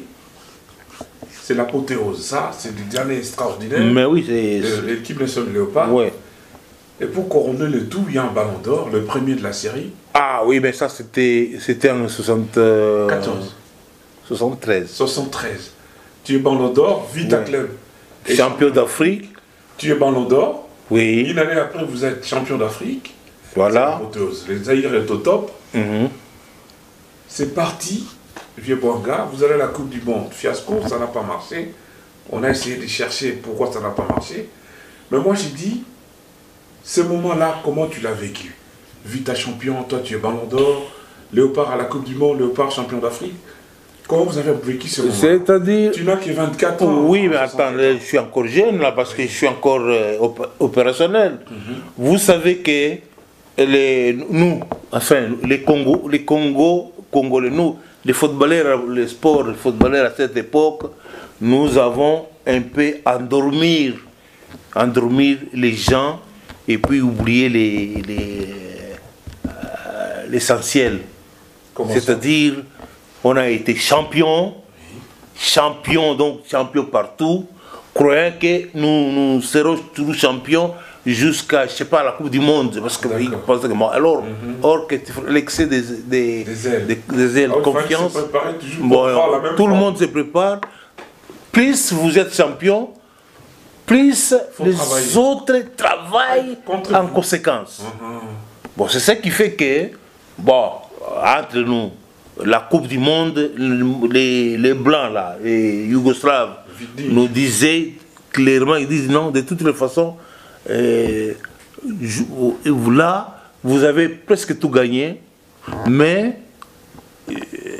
C'est l'apothéose. Ça, c'est des années extraordinaires. mais oui, c'est. Euh, L'équipe nationale Léopard. Ouais. Et pour couronner le tout, il y a un ballon d'or, le premier de la série, Ah oui, mais ça c'était c'était en soixante, euh, quatorze. soixante-treize. soixante-treize. Tu es ballon d'or, Vita Ouais. Club. Et Champion d'Afrique, Tu es ballon d'or. oui, Une année après, vous êtes champion d'Afrique. voilà. L'apothéose. Les Zaïre est au top. Mhm. C'est parti, vieux Boanga, vous allez à la Coupe du Monde. Fiasco, ça n'a pas marché. On a essayé de chercher pourquoi ça n'a pas marché. Mais moi, j'ai dit, ce moment-là, comment tu l'as vécu? Vita champion, toi tu es ballon d'or, Léopard à la Coupe du Monde, Léopard champion d'Afrique. Comment vous avez vécu ce moment? C'est-à-dire. Tu n'as que vingt-quatre ans. Oui, mais en attends, soixante-quatorze. je suis encore jeune là parce que je suis encore euh, op- opérationnel. Vous savez que les, nous, enfin, les Congo, les Congo, Congolais, nous, les footballeurs, les sports, les footballeurs à cette époque, nous avons un peu endormir, endormir les gens et puis oublier les, les, euh, l'essentiel. Comment ça? C'est-à-dire, on a été champion, champion, donc champion partout, croyant que nous, nous serons toujours champions jusqu'à, je sais pas, la Coupe du Monde. Parce que, ils pensent que moi, alors, or que l'excès des, des, Des ailes. des- des ailes, Ah, il fallait confiance, se préparer toujours pour bon, faire la même tout le forme. monde se prépare. Plus vous êtes champion, plus Faut les travailler. autres travaillent Contre en vous. conséquence. Mhm. Bon, c'est ça qui fait que, bon, entre nous, la Coupe du Monde, les, les Blancs, là, les Yougoslaves, nous disaient clairement, ils disent non, de toutes les façons, euh, je, là, vous avez presque tout gagné, mais euh,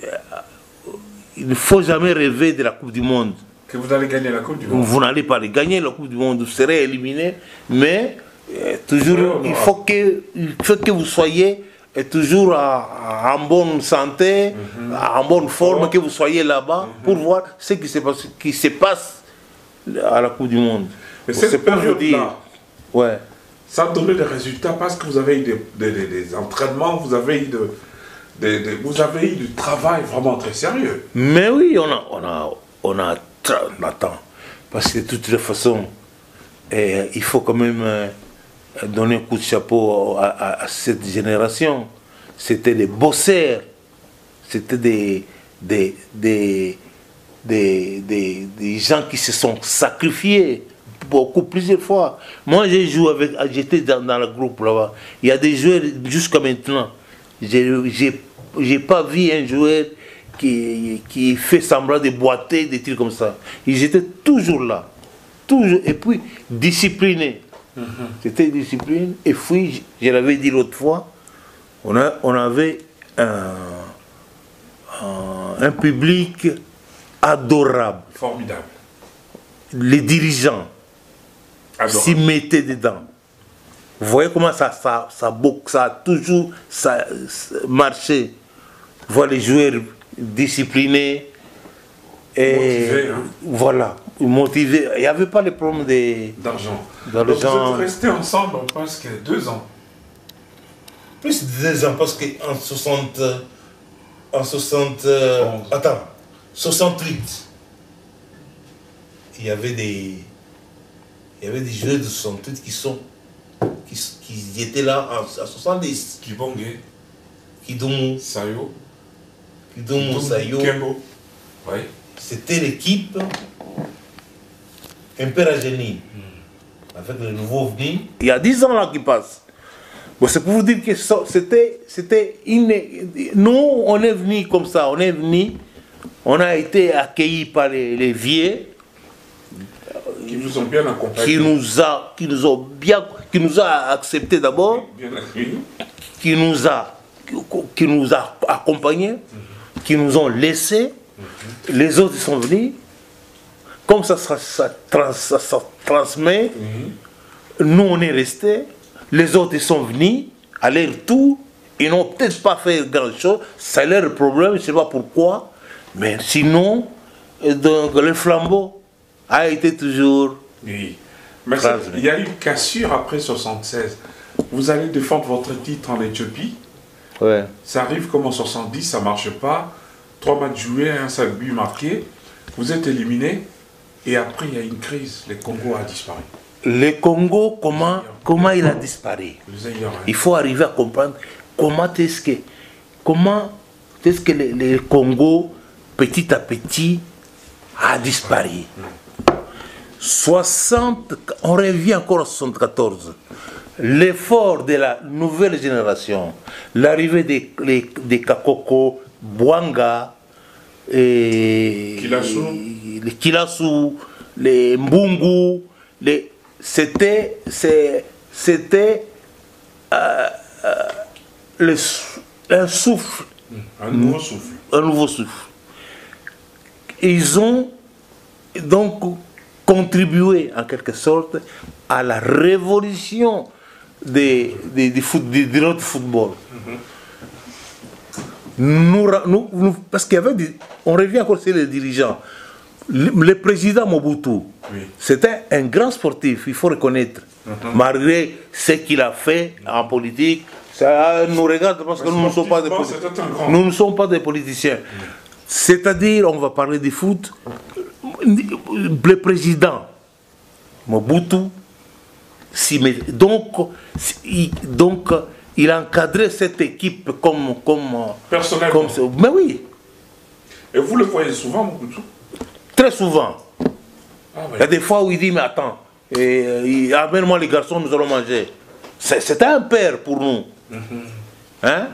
il ne faut jamais rêver de la Coupe du Monde. Que vous allez gagner la Coupe du Monde. Vous n'allez pas les gagner, la Coupe du Monde, vous serez éliminé, mais euh, toujours, il faut que, il faut que vous soyez euh, toujours à, à, en bonne santé, mm-hmm. en bonne forme, oh. que vous soyez là-bas mm-hmm. pour voir ce qui se passe, qui se passe à la Coupe du Monde. Mais cette période-là, ouais. ça a donné des résultats parce que vous avez eu des, des, des, des entraînements, vous avez eu de, des, des, vous avez eu du travail vraiment très sérieux. Mais oui, on a, on a, on a, on attend, parce que de toutes les façons, eh, il faut quand même euh, donner un coup de chapeau à, à, à cette génération. C'était des bosseurs, c'était des, des, des, des, des, des gens qui se sont sacrifiés beaucoup, plusieurs fois. Moi, j'ai joué avec, j'étais dans, dans le groupe là-bas. Il y a des joueurs jusqu'à maintenant. J'ai j'ai pas vu un joueur qui, qui fait semblant de boiter, des trucs comme ça. Ils étaient toujours là. Toujours. Et puis, disciplinés. Mm-hmm. C'était discipline. Et puis, je l'avais dit l'autre fois, on, a, on avait un, un, un public adorable. Formidable. Les dirigeants s'y mettaient dedans. Vous voyez comment ça, ça, ça, ça a toujours ça, ça marché. Voir les joueurs disciplinés et motivés, hein. Voilà, motivés. Il n'y avait pas de problème d'argent. Donc vous êtes restés ensemble presque deux ans. Plus de deux ans parce qu'en soixante, en soixante, euh, attends, soixante-huit, il y avait des, il y avait des joueurs de soixante-huit qui sont, qui, qui étaient là en, à soixante-dix. Kibonge, Kidumu, Sayo, Kidumu, Sayo. Kembo. Oui. C'était l'équipe un peu rajeunie, mm. avec le nouveau venu. Il y a dix ans là qui passent. Bon, c'est pour vous dire que c'était, c'était une... Nous, on est venus comme ça, on est venus, on a été accueillis par les, les vieux. Qui nous ont bien accompagnés. Qui nous a, qui nous ont bien, qui nous a acceptés d'abord. Bien accueillis. Qui nous a, qui, qui nous a accompagnés, mm-hmm. qui nous ont laissés. Mm-hmm. Les autres sont venus. Comme ça, ça, ça, trans, ça, ça transmet. Mm-hmm. Nous, on est restés. Les autres ils sont venus à leur tour. Ils n'ont peut-être pas fait grand-chose. C'est leur problème, je ne sais pas pourquoi. Mais sinon, donc, le flambeau a été toujours... Oui. Mais il y a eu une cassure après soixante-seize. Vous allez défendre votre titre en Éthiopie. Ouais. Ça arrive comme en soixante-dix, ça ne marche pas. Trois matchs joués, un seul but marqué. Vous êtes éliminé. Et après, il y a une crise. Le Congo a disparu. Le Congo, comment, comment il a disparu? Il faut arriver à comprendre comment est-ce que, comment est-ce que le, le Congo, petit à petit, a disparu. soixante, on revient encore en soixante-quatorze. L'effort de la nouvelle génération, l'arrivée des, des, des Kakoko, Bwanga, et Kilasu. les Kilasu, les Mbungu, les... C'était, c'était euh, euh, un souffle. Un nouveau souffle. Un nouveau souffle. Ils ont donc contribué en quelque sorte à la révolution de, de, de, foot, de, de notre football. Mm-hmm. nous, nous, nous, parce qu'il y avait des, on revient encore sur les dirigeants. Le, le président Mobutu, oui. C'était un grand sportif, il faut reconnaître. Mm-hmm. Malgré ce qu'il a fait en politique, ça nous regarde parce que nous ne sommes pas des, nous ne sommes pas des politiciens. Mm. C'est-à-dire, on va parler du foot, le président Mobutu, donc, il, donc il a encadré cette équipe comme... comme personnellement. Comme, mais oui. Et vous le voyez souvent, Mobutu? Très souvent. Ah, oui. Il y a des fois où il dit, mais attends, et, amène-moi les garçons, nous allons manger. C'était un père pour nous. Mm-hmm. Hein?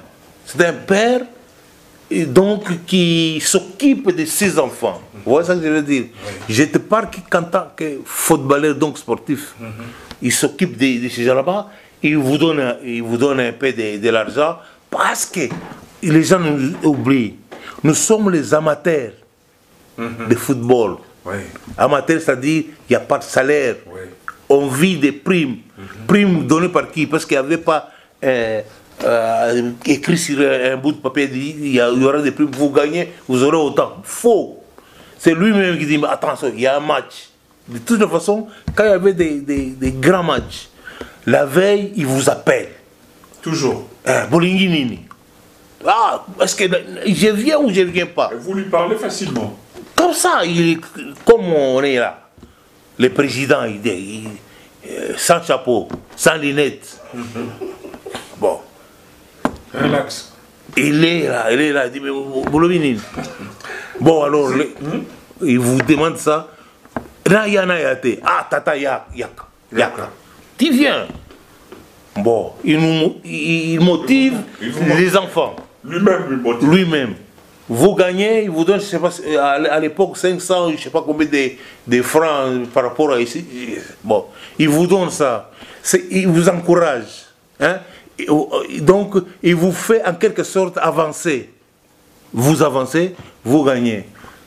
C'est un père et donc, qui s'occupe de ses enfants. Vous voyez ce que je veux dire? Oui. Je te parle qu'en tant que footballeur, donc sportif, mm-hmm. il s'occupe de, de ces gens-là, il vous donne, il vous donne un peu de, de l'argent parce que les gens nous oublient. Nous sommes les amateurs mm-hmm. de football. Oui. Amateurs, c'est-à-dire qu'il n'y a pas de salaire. Oui. On vit des primes. Mm-hmm. Primes données par qui? Parce qu'il n'y avait pas... Euh, Euh, écrit sur un bout de papier, il y, a, il y aura des primes, vous gagnez, vous aurez autant. Faux. C'est lui-même qui dit, mais attention, il y a un match. De toute façon, quand il y avait des, des, des grands matchs, la veille, il vous appelle. Toujours. Euh, Bolinguinini. Ah, est-ce que je viens ou je ne viens pas? Et vous lui parlez facilement. Comme ça, il, comme on est là. Le président, il, il, euh, sans chapeau, sans lunettes. Mm-hmm. Bon. Relax. Il est là, il est là, il dit, mais Boulomini. Bon, alors, le, hmm? il vous demande ça. Là, il y en a, il ah, tata, yak, yak, yak. Tu viens. Bon, il, nous, il, il motive il vous, il vous les motive. Enfants. Lui-même, lui motive. Lui-même. Vous gagnez, il vous donne, je sais pas, à l'époque, cinq cents, je ne sais pas combien de, de francs par rapport à ici. Bon, il vous donne ça. Il vous encourage. Hein? Donc, il vous fait en quelque sorte avancer. Vous avancez, vous gagnez.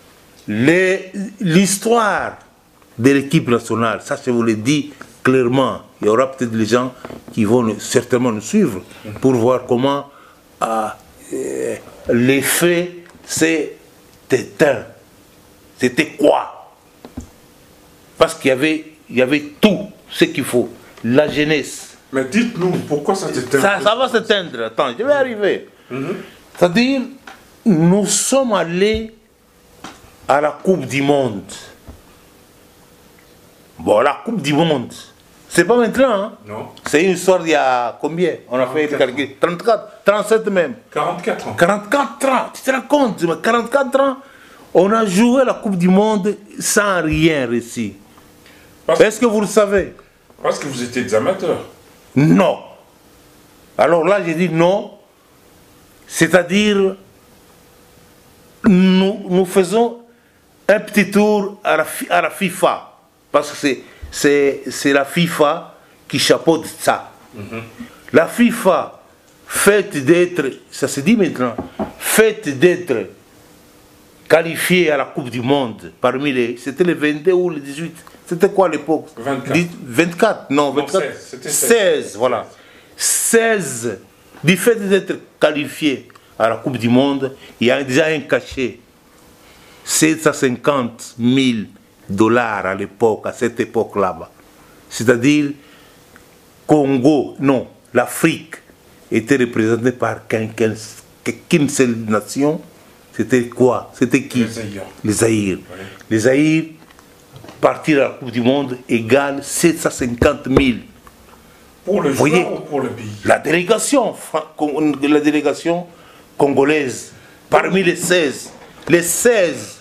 L'histoire de l'équipe nationale, ça je vous le dis clairement, il y aura peut-être des gens qui vont certainement nous suivre pour voir comment euh, les faits s'est éteint. C'était quoi? Parce qu'il y avait, il y avait tout ce qu'il faut. La jeunesse. Mais dites-nous, pourquoi ça s'éteint? Ça, ça va s'éteindre. Attends, je vais arriver. Mm-hmm. C'est-à-dire, nous sommes allés à la Coupe du Monde. Bon, la Coupe du Monde, c'est pas maintenant. Hein? Non. C'est une histoire d'il y a combien? On a fait le calcul. trente-quatre, trente-sept même. quarante-quatre ans. quarante-quatre ans, tu te rends compte? quarante-quatre ans, on a joué la Coupe du Monde sans rien réussi. Est-ce que vous le savez? Parce que vous étiez des amateurs. Non. Alors là, j'ai dit non. C'est-à-dire, nous, nous faisons un petit tour à la, à la FIFA. Parce que c'est la FIFA qui chapeaute ça. Mm-hmm. La FIFA, fait d'être, ça se dit maintenant, fait d'être qualifiée à la Coupe du Monde parmi les... C'était les vingt-deux ou les dix-huit? C'était quoi à l'époque? vingt-quatre. vingt-quatre, non, vingt-quatre. Non, seize, seize, voilà. seize. Du fait d'être qualifié à la Coupe du Monde, il y a déjà un cachet. sept cent cinquante mille dollars à l'époque, à cette époque là-bas. C'est-à-dire, Congo, non, l'Afrique était représentée par qu'une seule nation. C'était quoi? C'était qui? Les Zaïre. Les Zaïre. Oui. Les Zaïre. Partir à la Coupe du Monde égale sept cent cinquante mille. Pour le joueur ou pour le pays? La délégation, la délégation congolaise, parmi les seize. Les seize.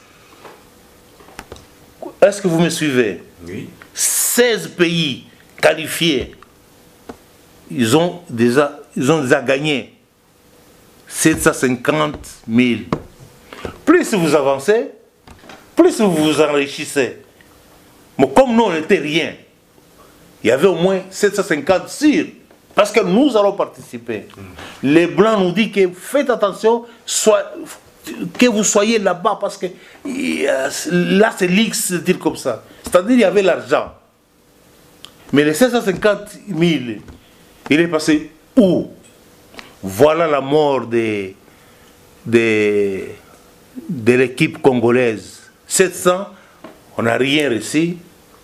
Est-ce que vous me suivez? Oui. seize pays qualifiés. Ils ont déjà, ils ont déjà gagné sept cent cinquante mille. Plus vous avancez, plus vous vous enrichissez. Mais comme nous, on n'était rien, il y avait au moins sept cent cinquante sûrs, parce que nous allons participer. Mm. Les Blancs nous disent que faites attention, soit, que vous soyez là-bas, parce que là, c'est l'X, dire comme ça. C'est-à-dire qu'il y avait l'argent. Mais les sept cent cinquante mille, il est passé où? Voilà la mort de, de, de l'équipe congolaise. sept cents, on n'a rien réussi.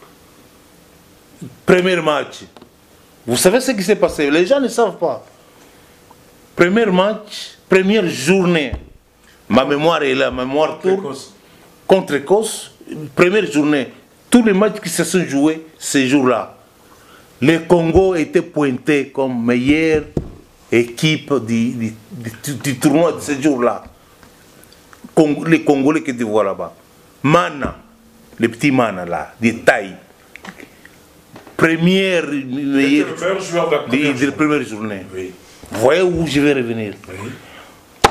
Premier match. Vous savez ce qui s'est passé? Les gens ne savent pas. Premier match, première journée. Ma mémoire est là, ma mémoire tourne. Contre Écosse. Première journée. Tous les matchs qui se sont joués ces jours-là. Le Congo était pointé comme meilleure équipe du, du, du, du tournoi de ce jour-là. Les Congolais qui étaient là-bas. Mana. Les petits Mana là, des tailles. Première, meilleure, le meilleur joueur de la première, de, de la première journée. Oui. Vous voyez où je vais revenir? Oui.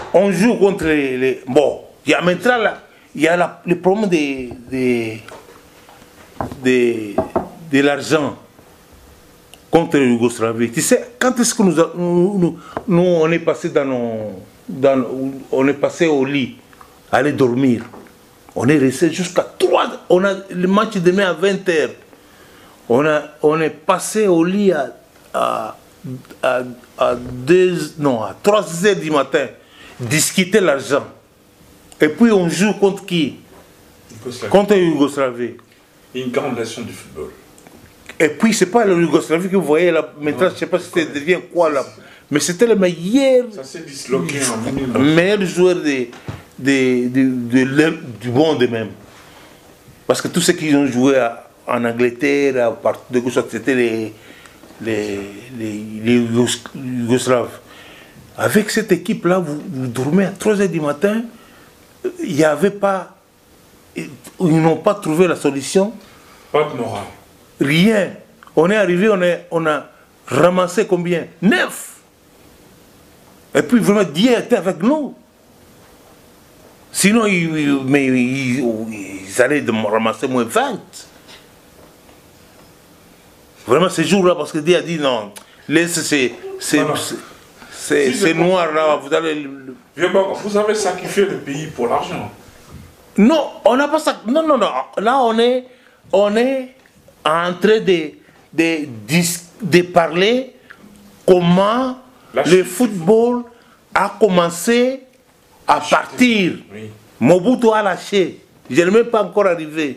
on joue contre les... les bon, il y a maintenant là, il y a la, le problème de, de, de, de l'argent contre la Yougoslavie. Tu sais, quand est-ce que nous, nous, nous, nous on est passé dans nos, dans, on est passé au lit, aller dormir. On est resté jusqu'à trois, on a le match demain à vingt heures. On, a, on est passé au lit à, à, à, à, deux, non, à trois heures du matin, discuter l'argent. Et puis on joue contre qui? Contre la Yougoslavie. Une grande nation du football. Et puis c'est pas la Yougoslavie que vous voyez là, maintenant je ne sais pas si ça devient quoi là, mais c'était le meilleur, en meilleur joueur de, de, de, de, de, du monde même. Parce que tous ceux qui ont joué à, en Angleterre, à partir de gauche, c'était les, les, les, les Yougoslaves. Avec cette équipe-là, vous, vous dormez à trois heures du matin, il n'y avait pas, ils n'ont pas trouvé la solution. Pas de morale. Rien. On est arrivé, on, est, on a ramassé combien? Neuf. Et puis vraiment, Dieu était avec nous. Sinon, ils, mais, ils, ils allaient de ramasser moins vingt. Vraiment, ce jour-là, parce que Dieu a dit non, laisse ces, ces, ces, ces noirs-là, vous allez... Vous avez sacrifié le pays pour l'argent. Non, on n'a pas ça. Non, non, non. Là, on est, on est en train de, de, de, de parler comment La le football a commencé à partir. Oui. Mobutu a lâché. Je n'ai même pas encore arrivé.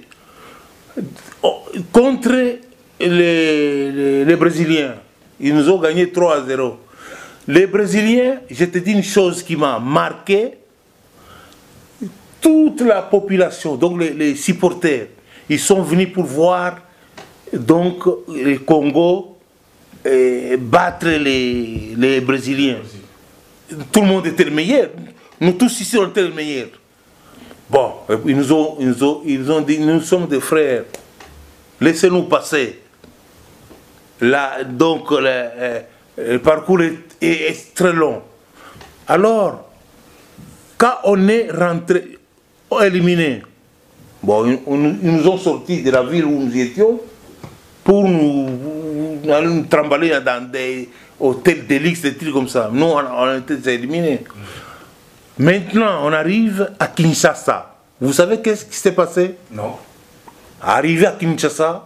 Contre les, les, les Brésiliens. Ils nous ont gagné trois à zéro. Les Brésiliens, je te dis une chose qui m'a marqué. Toute la population, donc les, les supporters, ils sont venus pour voir donc le Congo eh, battre les, les Brésiliens. Tout le monde était le meilleur. Nous tous ici, on était le meilleur. Bon, ils nous ont, ils nous ont, ils ont dit, nous sommes des frères. Laissez-nous passer. Là, donc, le, le parcours est, est, est très long. Alors, quand on est rentré, éliminé, bon, ils, ils nous ont sortis de la ville où nous étions pour nous, nous, nous trimballer dans des hôtels de luxe, des trucs comme ça. Nous, on, on a été éliminés. Maintenant, on arrive à Kinshasa. Vous savez qu'est-ce qui s'est passé? Non. Arrivé à Kinshasa,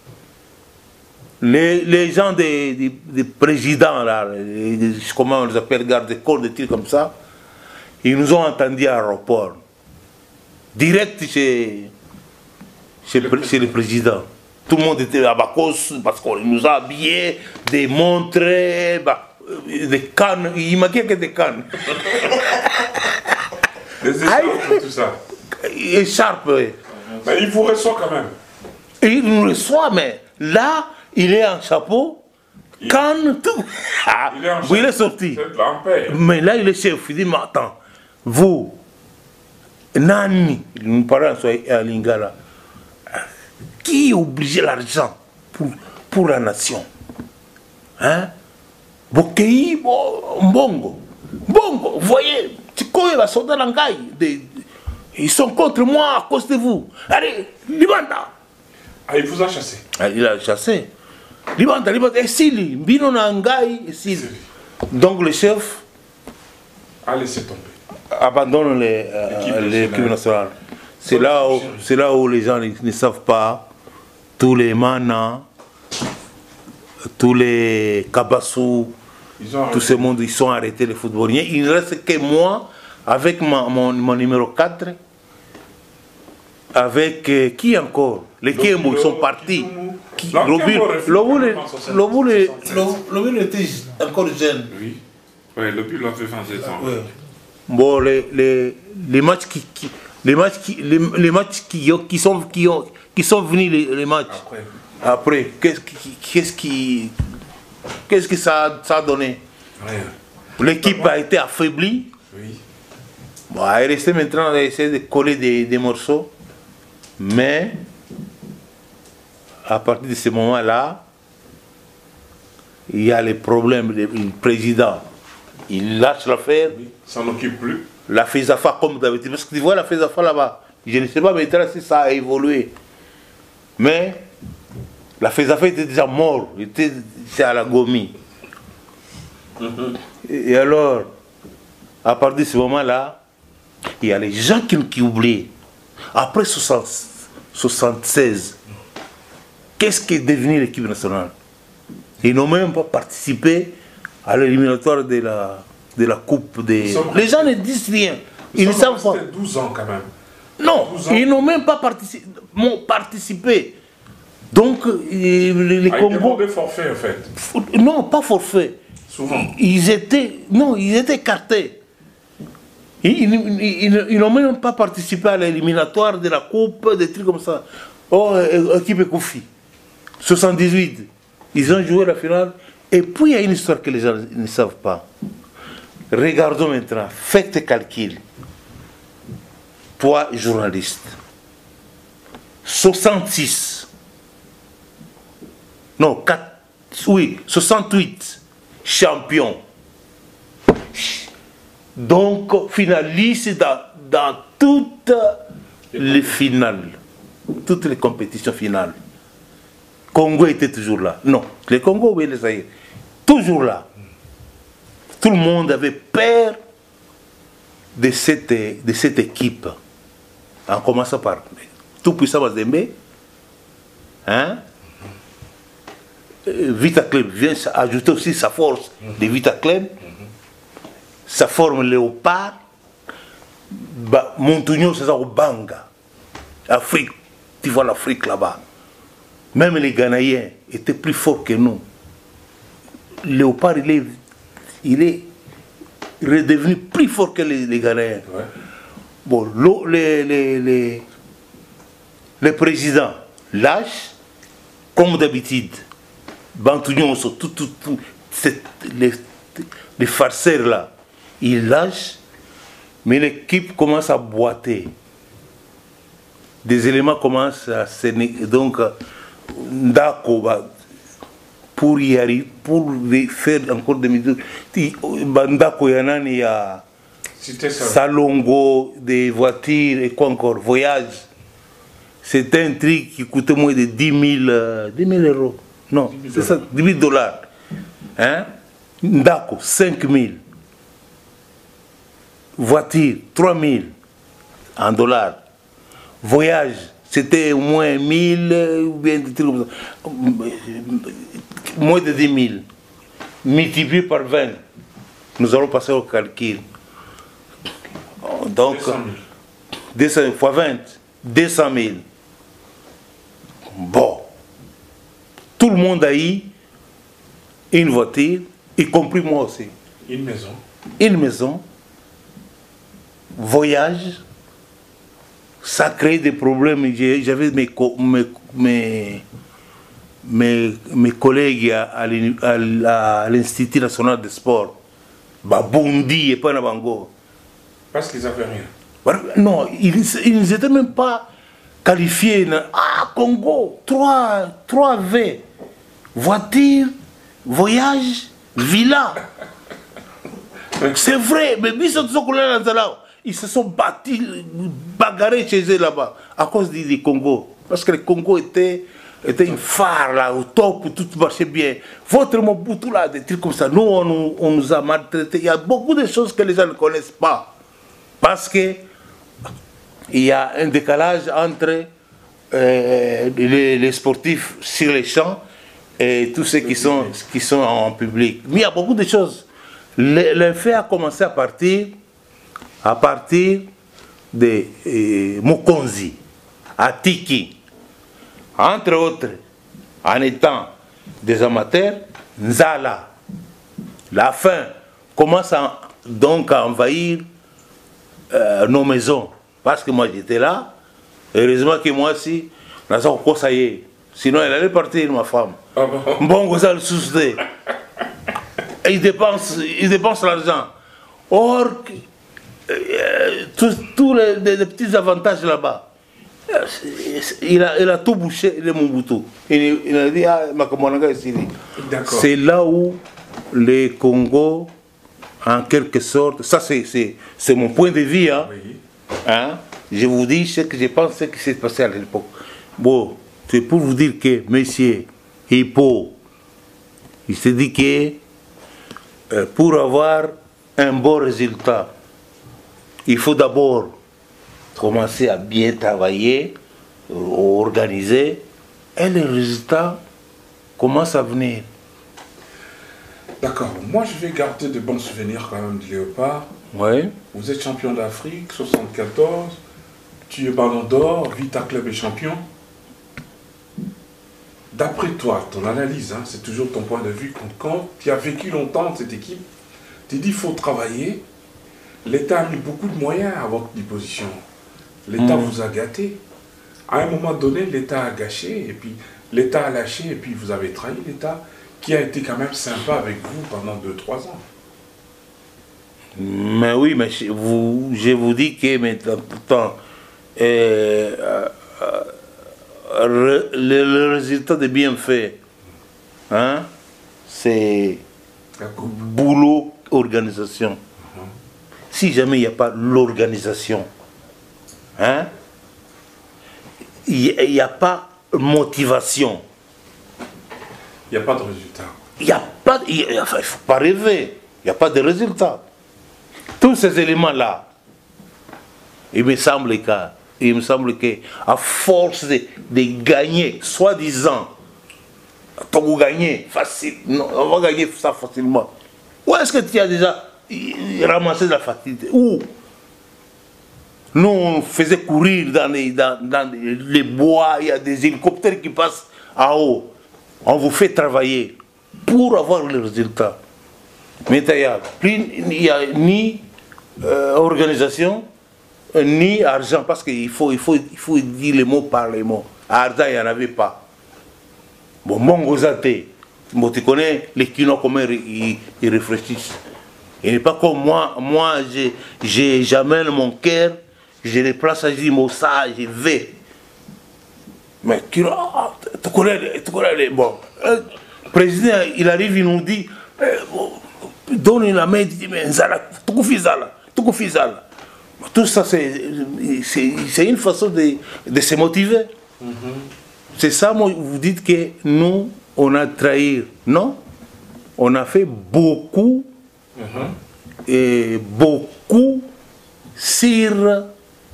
les, les gens des, des, des présidents, là, les, les, comment on les appelle, garde-corps, des trucs comme ça, ils nous ont entendus à l'aéroport. Direct chez, chez, le, chez le président. Tout le monde était à Bacos parce qu'on nous a habillés, des montres, bah, des cannes. Il manquait que des cannes. Des écharpes, tout ça. Écharpes, oui. Mais il vous reçoit quand même. Et il nous reçoit, mais là, il est en chapeau, il... canne, tout. Ah, il est en oui, il est sorti. Mais là, il est chef. Il dit, mais attends, vous, Nani, nous parlons à Lingala, qui oblige l'argent pour, pour la nation? Hein? Bokei, Mbongo. Bongo, vous voyez, Tikoy va sauter dans le ils sont contre moi à cause de vous. Allez, Libanda. Ah, il vous a chassé. Ah, il a chassé. Libanda, Libanda, et Sili, Bino Nangai, et Sili. Donc le chef a laissé tomber. Abandonne l'équipe euh, nationale. C'est là, où, là où les gens ne savent pas, tous les manas, tous les kabassou, tous ces mondes, ils sont arrêtés, les footballiers. Il ne reste que moi, avec ma, mon, mon numéro quatre, avec euh, qui encore? Les Kembo, ils sont partis. Lobul était encore jeune. Oui, ouais, Lobul avait vingt-sept ans. Ouais. Bon, les, les, les matchs qui, qui les matchs qui les, les matchs qui, qui sont qui ont qui sont venus les, les matchs après, après qu'est-ce qui qu'est-ce qui qu'est-ce que ça, ça a donné? L'équipe a été affaiblie. Oui. Bon, elle est restée maintenant à essayer de coller des, des morceaux, mais à partir de ce moment-là, il y a les problèmes du président. il lâche l'affaire. Oui, s'en occupe plus. La FESAFA, comme d'habitude, parce que tu vois la FESAFA là-bas, je ne sais pas maintenant si ça a évolué. Mais la FESAFA était déjà mort, était à la Gomi. Mm-hmm. et, et alors, à partir de ce moment-là, il y a les gens qui, qui oublient. Après soixante, soixante-seize, qu'est-ce qui est devenu l'équipe nationale? Ils n'ont même pas participé à l'éliminatoire de la, de la Coupe des... Les gens ne disent rien. Ils ne savent pas. douze ans quand même. Non, ils n'ont même pas participé. participé. Donc, les, les ah, Congos... Ils forfait en fait. Non, pas forfait. Souvent. Ils étaient... Non, ils étaient écartés. Ils, ils, ils, ils n'ont même pas participé à l'éliminatoire de la Coupe, des trucs comme ça. Oh, équipe Kofi. soixante-dix-huit. Ils ont joué la finale. Et puis, il y a une histoire que les gens ne savent pas. Regardons maintenant. Faites tes calculs. Toi, journaliste. soixante-six. Non, quatre, oui, soixante-huit. Champion. Donc, finaliste dans, dans toutes les finales. Toutes les compétitions finales. Congo était toujours là. Non, les Congo, oui, les Zaïre. Toujours là. Tout le monde avait peur de cette, de cette équipe. En commençant par tout puissant Mazembe. Hein? Vita Club vient ajouter aussi sa force de Vita Club. Ça forme Léopard. Bah, Montugno, c'est ça au Banga. Afrique. Tu vois l'Afrique là-bas. Même les Ghanéens étaient plus forts que nous. Léopard, il est, il est redevenu plus fort que les, les Ghanéens. Ouais. Bon, les, les, les, les présidents lâchent, comme d'habitude. Bantugnon, tout, tout, tout, les, les farceurs là, ils lâchent, mais l'équipe commence à boiter. Des éléments commencent à se... Donc, pour y arriver, pour faire encore des mesures, Ndako Yanani, il y a Salongo, des voitures et quoi encore, voyage. C'était un truc qui coûtait moins de dix mille euros. Non, c'est ça, dix mille dollars. Hein? Ndako, cinq mille. Voiture, trois mille en dollars. Voyage, c'était au moins mille, ou bien des trucs comme ça. Moins de dix mille. Multiplié par vingt. Nous allons passer au calcul. Donc, deux cents fois vingt, deux cent mille. Bon. Tout le monde a eu une voiture, y compris moi aussi. Une maison. Une maison. Voyage. Ça crée des problèmes. J'avais mes, mes, mes, mes, mes collègues à, à l'Institut national de sport. Babundi et Panabango. Parce qu'ils n'avaient rien. Non, ils n'étaient même pas qualifiés. Ah, Congo, trois V. Voiture, voyage, villa. C'est vrai, mais ils se sont battus, bagarrés chez eux là-bas, à cause du, du Congo. Parce que le Congo était, était une phare là, au top, tout marchait bien. Votre Mobutu là, des trucs comme ça, nous on, on nous a maltraités. Il y a beaucoup de choses que les gens ne connaissent pas. Parce que il y a un décalage entre euh, les, les sportifs sur les champs et tous ceux qui sont, qui sont en public. Mais il y a beaucoup de choses. Le, le fait a commencé à partir, à partir de euh, Mokonzi, à Tiki, entre autres, en étant des amateurs, Nzala. La faim commence à, donc à envahir euh, nos maisons. Parce que moi j'étais là, heureusement que moi aussi, ça y est. Sinon elle allait partir, ma femme. Bon, vous allez soucier. Ils dépensent, ils dépensent l'argent. Or, euh, tous les, les, les petits avantages là-bas, il a, il a tout bouché, il est Mobutu. Il, il a dit, ah, c'est là où les Congo en quelque sorte, ça c'est mon point de vue, hein. Oui. Hein? Je vous dis ce que je pense, ce qui s'est passé à l'époque. Bon, c'est pour vous dire que monsieur Hippo, il s'est dit que euh, pour avoir un bon résultat, il faut d'abord commencer à bien travailler, organiser, et les résultats commencent à venir. D'accord. Moi, je vais garder de bons souvenirs quand même de Léopard. Oui. Vous êtes champion d'Afrique, soixante-quatorze. Tu es ballon d'or, Vita Club est champion. D'après toi, ton analyse, hein, c'est toujours ton point de vue, quand, quand tu as vécu longtemps cette équipe, tu dis qu'il faut travailler. L'État a mis beaucoup de moyens à votre disposition. L'État mmh. vous a gâté. À un moment donné, l'État a gâché, et puis l'État a lâché, et puis vous avez trahi l'État, qui a été quand même sympa avec vous pendant deux trois ans. Mais oui, mais je vous, je vous dis que maintenant, pourtant, euh, euh, le, le résultat des bienfaits, hein, c'est boulot, organisation. Uh-huh. Si jamais il n'y a pas l'organisation, hein, il n'y a pas motivation. Il n'y a pas de résultat. Il n'y a pas, il ne faut pas rêver, il n'y a pas de résultat. Tous ces éléments-là, il me semble que, il me semble que à force de, de gagner, soi-disant, on va gagner facile, non, on va gagner ça facilement. Où est-ce que tu as déjà ramassé de la facilité? Où? Nous, on faisait courir dans les, dans, dans les bois, il y a des hélicoptères qui passent en haut. On vous fait travailler pour avoir le résultat. Mais il n'y a, a ni euh, organisation, ni argent, parce qu'il faut, il faut, il faut dire les mots par les mots. Argent, il n'y en avait pas. Bon, Mongozate, bon, tu connais les Kino, comment ils, ils réfléchissent. Il n'est pas comme moi, moi j'amène mon cœur, je les place à dire, ça, je vais. Mais Kino, tu connais, tu connais, bon, le président, il arrive, il nous dit, eh, bon, donne la main, il dit, mais Zala, tout Zala, tout Zala. Tout ça, c'est une façon de, de se motiver. Mm-hmm. C'est ça, moi, vous dites que nous, on a trahi. Non, on a fait beaucoup, mm-hmm. et beaucoup sur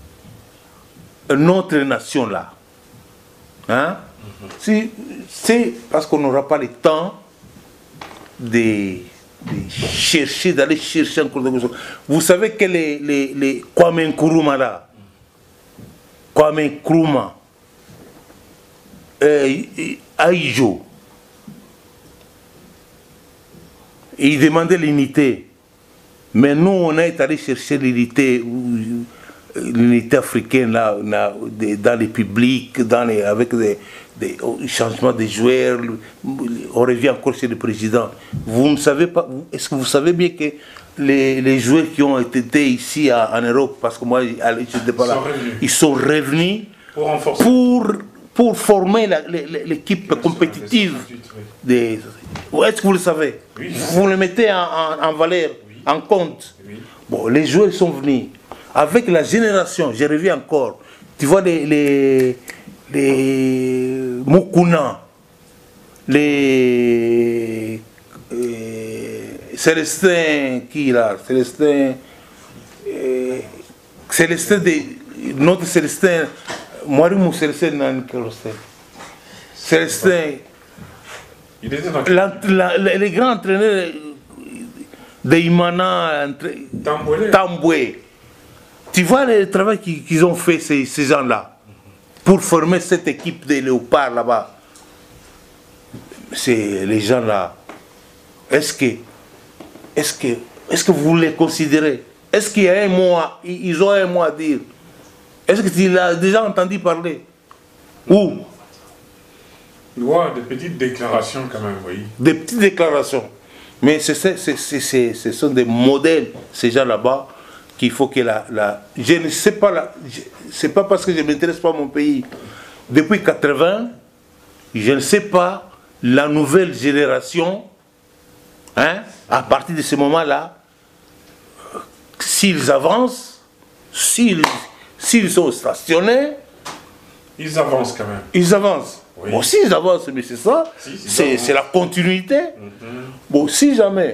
notre nation-là. Hein? Mm-hmm. si, c'est parce qu'on n'aura pas le temps de... de chercher, d'aller chercher encore quelque chose. Vous savez que les, les, les Kwame Nkrumah là, Kwame Nkrumah, euh, Aïjo, il demandait l'unité. Mais nous, on est allé chercher l'unité, l'unité africaine là, dans les publics, dans les, avec des, des changements de joueurs. On revient encore chez le président. Vous ne savez pas, est-ce que vous savez bien que les, les joueurs qui ont été ici à, en Europe, parce que moi, je n'étais pas là, ils sont revenus pour, renforcer. pour, pour former l'équipe compétitive. Oui. Est-ce que vous le savez? Oui. Vous le mettez en, en, en valeur, oui. en compte. Oui. Bon, les joueurs sont venus. Avec la génération, je reviens encore, tu vois les, les, les Mukuna, les euh, Célestin, qui là, Célestin, euh, Célestin, de, notre Célestin, Morimou Célestin, non, Célestin, les grands entraîneurs de Imana, Tamboué. Tu vois le travail qu'ils qu'ils ont fait, ces, ces gens-là, pour former cette équipe de léopards là-bas. C'est les gens-là. Est-ce que, est-ce que, est-ce que vous les considérez? Est-ce qu'il y a un mot, à, ils ont un mot à dire? Est-ce que tu l'as déjà entendu parler? Où? Ouais, des petites déclarations quand même, oui. Des petites déclarations. Mais c'est, c'est, c'est, c'est, ce sont des modèles, ces gens là-bas, qu'il faut que la, la... Je ne sais pas, la, c'est pas parce que je ne m'intéresse pas à mon pays. Depuis quatre-vingts, je ne sais pas, la nouvelle génération, hein, à partir de ce moment-là, s'ils avancent, s'ils s'ils sont stationnés, ils avancent quand même. Ils avancent. Oui. Bon, s'ils avancent, mais c'est ça, Si, si, c'est avancent. c'est la continuité. Mm-hmm. Bon, si jamais,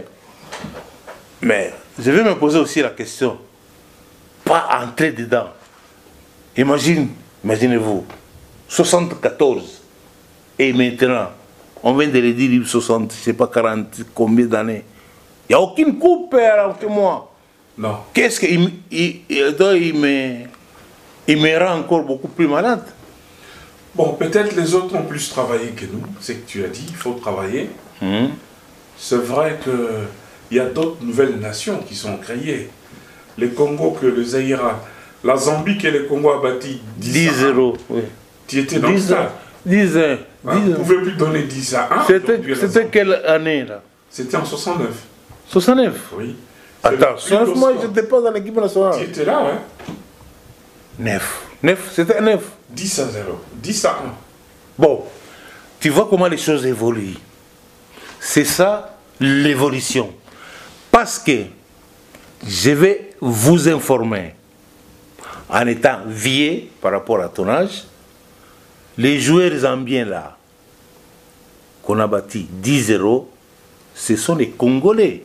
mais je vais me poser aussi la question, pas entrer dedans. Imagine, imaginez-vous, soixante-quatorze, et maintenant, on vient de le dire, soixante, je ne sais pas, quarante, combien d'années. Il n'y a aucune coupe entre moi. Non. Qu'est-ce qu'il il, il, il me, il me rend encore beaucoup plus malade. Bon, peut-être les autres ont plus travaillé que nous, c'est que tu as dit, il faut travailler. Mmh. C'est vrai qu'il y a d'autres nouvelles nations qui sont créées. Le Congo que le Zaïre, la Zambie que le Congo a bâti dix zéro, oui. Tu étais dans dix ça. dix ans. Vous ne pouvez plus donner dix à un. C'était quelle année là? C'était en soixante-neuf. soixante-neuf? Oui. Attends, soixante-neuf, moi je n'étais pas dans l'équipe nationale. Tu étais là, ouais. neuf. neuf, c'était neuf. dix à zéro. dix à un. Bon, tu vois comment les choses évoluent. C'est ça l'évolution. Parce que je vais vous informer, en étant vieux par rapport à ton âge, les joueurs zambiens là, qu'on a bâti dix zéro, ce sont les Congolais.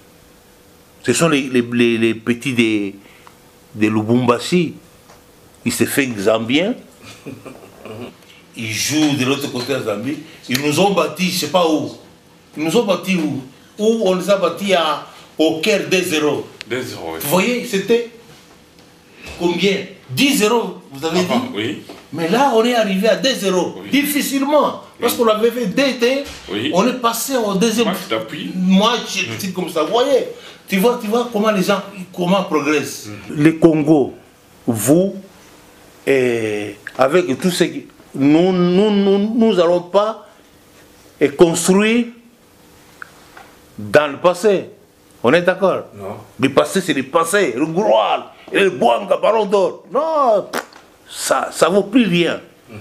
Ce sont les, les, les, les petits de, de Lubumbashi. Ils se font zambiens. Ils jouent de l'autre côté de la Zambie. Ils nous ont bâti, je ne sais pas où. Ils nous ont bâti où? Où on les a bâtis à, au Caire deux zéro. deux zéro, oui. Vous voyez, c'était combien? dix zéro, vous avez Ah, dit? oui. Mais là, on est arrivé à deux zéro. Oui. Difficilement. Parce qu'on avait fait deux T, Oui. on est passé au deuxième Match d'appui. match, c'est comme ça. Vous voyez, tu vois, tu vois comment les gens comment progressent. Mm. Le Congo, vous, et avec tout ce qui. Nous nous nous nous allons pas et construire dans le passé. On est d'accord? Non. Le passé, c'est le passé. Le gloire, le Bouanga, ballon d'or. Non, ça ne vaut plus rien.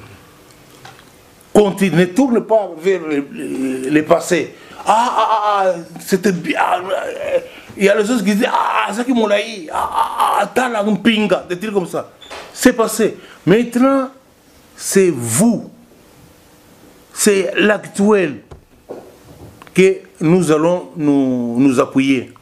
Continue, ne tourne pas vers le, le, le passé. Ah, ah, ah, c'était bien. Il y a les autres qui disent, ah, ça qui m'a eu. Ah, ah, t'as la pinga, des trucs comme ça. C'est passé. Maintenant, c'est vous. C'est l'actuel que nous allons nous, nous appuyer.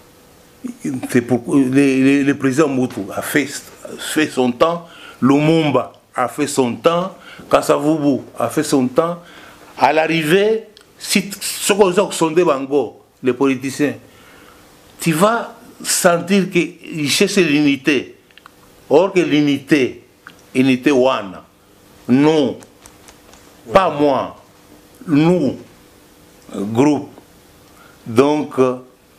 Pour, le, le, le président Mobutu a fait, fait son temps, Lumumba a fait son temps, Kasavubu a fait son temps. À l'arrivée, si ce qu'on sont des bangos, les politiciens, tu vas sentir qu'ils cherchent l'unité. Or que l'unité, unité one, nous, pas moi, nous, groupe. Donc, euh,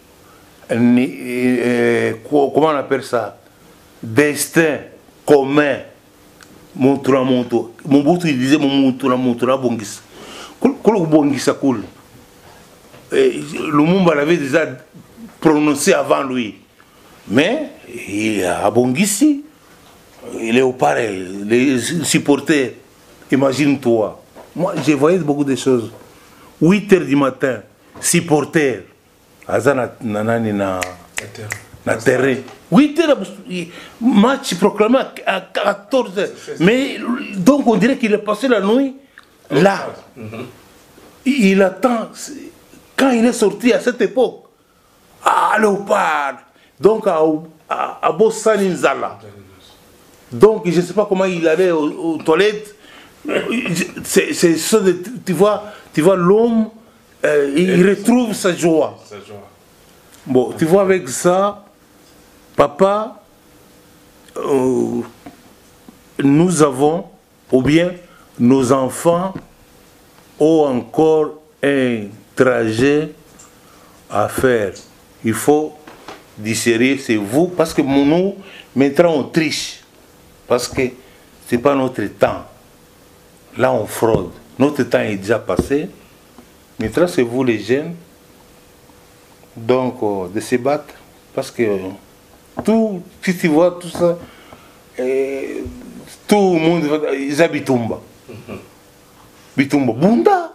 euh, comment on appelle ça? Destin commun. Montura monto. Mobutu il disait montura montura bongis. Kolo bongisa cool. Lumumba l'avait déjà prononcé avant lui. Mais il a bongisi. Il est au pareil. Les supporters. Imagine-toi. Moi, j'ai voyé beaucoup de choses. huit heures du matin, supporters. Azana nanani na na terrain. huit heures, match proclamé à quatorze heures. Mais donc on dirait qu'il est passé la nuit là. Il attend. Quand il est sorti à cette époque, à Léopard, donc à, à, à Bossaninzala. Donc je ne sais pas comment il allait aux, aux toilettes. C'est ça, tu vois, tu vois l'homme, euh, il retrouve sa joie. Sa joie. Bon, tu vois, avec ça, papa, euh, nous avons, ou bien nos enfants ont encore un trajet à faire. Il faut discerner, c'est vous, parce que nous, maintenant, on triche. Parce que ce n'est pas notre temps. Là, on fraude. Notre temps est déjà passé. Maintenant, c'est vous les jeunes. Donc, euh, de se battre. Parce que euh, tout, si tu vois tout ça, euh, tout le monde, ils habitent Bitumba. Bitumba. Bunda.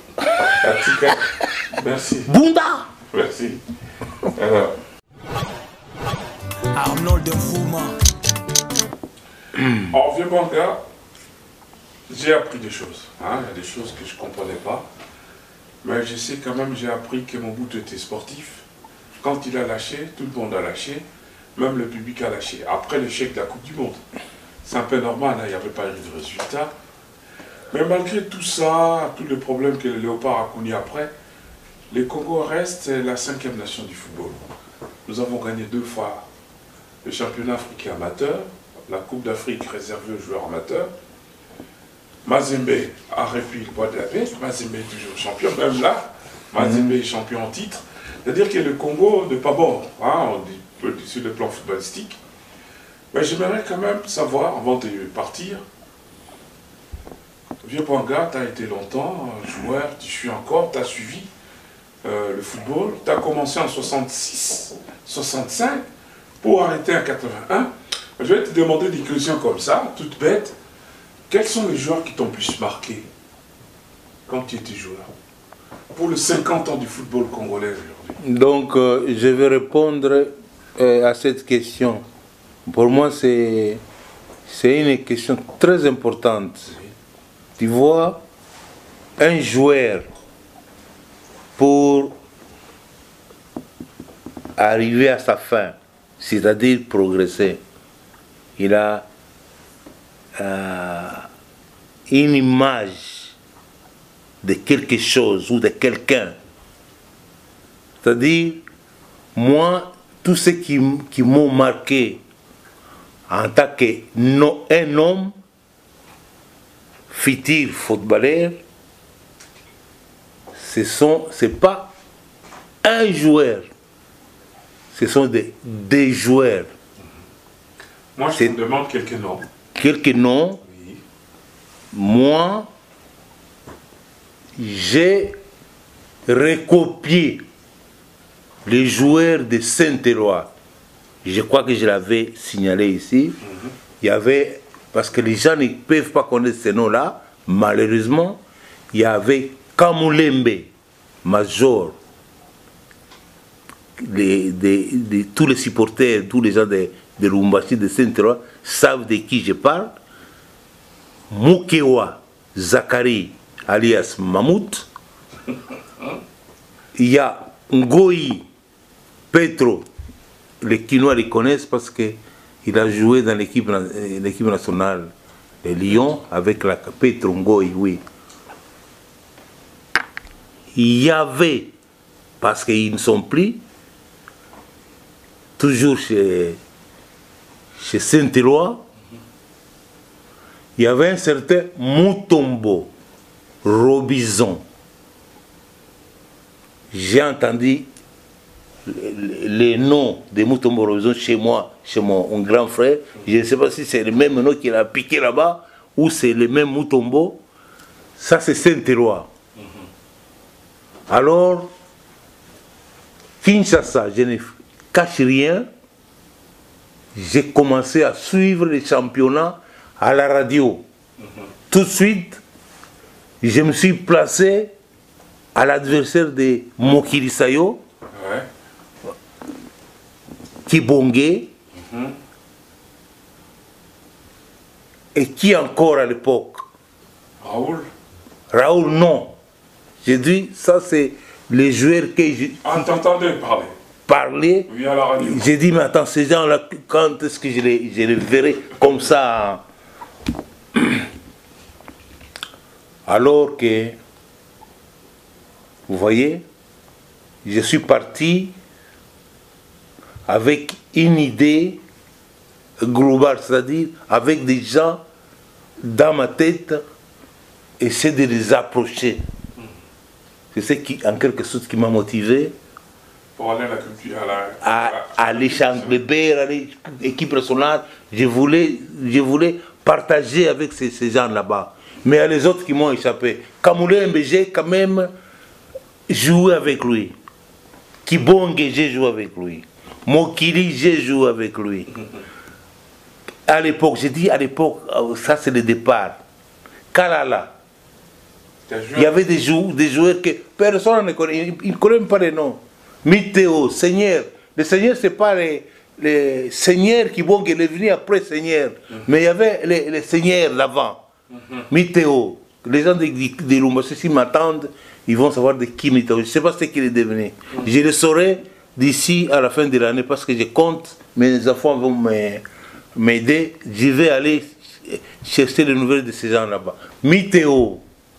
Merci. Bunda. Merci. Alors. Arnold Nfouma. En vieux manga, j'ai appris des choses. Hein. Il y a des choses que je ne comprenais pas. Mais je sais quand même, j'ai appris que Mobutu était sportif. Quand il a lâché, tout le monde a lâché. Même le public a lâché. Après l'échec de la Coupe du Monde. C'est un peu normal, hein, il n'y avait pas eu de résultat. Mais malgré tout ça, tous les problèmes que le Léopard a connus après, le Congo reste la cinquième nation du football. Nous avons gagné deux fois le championnat africain amateur, la Coupe d'Afrique réservée aux joueurs amateurs. Mazembe a repris le poids de la paix. Mazembe est toujours champion, même là, Mazembe est champion en titre. C'est-à-dire que le Congo n'est pas bon, hein, on dit, sur le plan footballistique. Mais j'aimerais quand même savoir, avant de partir, Vieux Panga, tu as été longtemps joueur, tu suis encore, tu as suivi euh, le football. Tu as commencé en soixante-six, soixante-cinq, pour arrêter en quatre-vingt-un. Je vais te demander des questions comme ça, toutes bêtes. Quels sont les joueurs qui t'ont plus marqué quand tu étais joueur? Pour les cinquante ans du football congolais aujourd'hui. Donc, euh, je vais répondre euh, à cette question. Pour moi, c'est une question très importante. Tu vois, un joueur, pour arriver à sa fin, c'est-à-dire progresser, il a euh, une image de quelque chose ou de quelqu'un. C'est-à-dire, moi, tout ce qui, qui m'ont marqué en tant qu'un homme, futur footballeur, ce sont, c'est pas un joueur, ce sont des, des joueurs. Moi, je te demande quelques noms. Quelques noms. Oui. Moi, j'ai recopié les joueurs de Saint-Éloi. Je crois que je l'avais signalé ici. Mm-hmm. Il y avait, parce que les gens ne peuvent pas connaître ces noms-là, malheureusement, il y avait Kamoulembe, Major. Les, les, les, tous les supporters, tous les gens de, de Lubumbashi, de Saint-Éloi, savent de qui je parle. Mukewa Zakari, alias Mammouth. Il y a Ngoyi Petro. Les Kinois les connaissent parce qu'il a joué dans l'équipe nationale de Lyon avec la Petro Ngoyi, oui. Il y avait, parce qu'ils ne sont plus, toujours chez, chez Saint-Éloi, il y avait un certain Mutombo Robison. J'ai entendu les noms de Mutombo Robison chez moi, chez mon, mon grand frère. Je ne sais pas si c'est le même nom qu'il a piqué là-bas ou c'est le même Mutombo. Ça, c'est Saint-Éloi. Mm-hmm. Alors, Kinshasa, je ne cache rien. J'ai commencé à suivre les championnats à la radio. Mm-hmm. Tout de suite, je me suis placé à l'adversaire de Mokili Sayo, ouais. Kibonge, mm-hmm. Et qui encore à l'époque? Raoul. Raoul, non. J'ai dit, ça c'est les joueurs que j'ai... Ah, t'entendais parler Parler. Oui, à la radio. J'ai dit, mais attends, ces gens-là, quand est-ce que je les, je les verrai comme ça? Alors que, vous voyez, je suis parti avec une idée globale, c'est-à-dire avec des gens dans ma tête, essayer de les approcher. C'est ce qui, en quelque sorte, qui m'a motivé pour aller à la culture, à la... à, à aller chanter, à l'équipe nationale. Je voulais, je voulais partager avec ces, ces gens là-bas. Mais il y a les autres qui m'ont échappé. Kamoulembe, j'ai quand même joué avec lui. Kibonge, j'ai joué avec lui. Mokili, j'ai joué avec lui. À l'époque, j'ai dit à l'époque, ça c'est le départ. Kalala. Il y avait des, jou des joueurs que personne ne connaît. Ils ne connaissent pas les noms. Miteo, Seigneur. Les Seigneurs, ce n'est pas les, les seigneurs qui vont est venu après Seigneur. Mm-hmm. Mais il y avait les, les seigneurs d'avant. Mm-hmm. Mithéo. Les gens de, de, de Lumbashi, s'ils m'attendent, ils vont savoir de qui Mithéo. Je ne sais pas ce qu'il est devenu. Mm-hmm. Je le saurai d'ici à la fin de l'année parce que je compte, mes enfants vont m'aider. Je vais aller chercher les nouvelles de ces gens là-bas. Mithéo.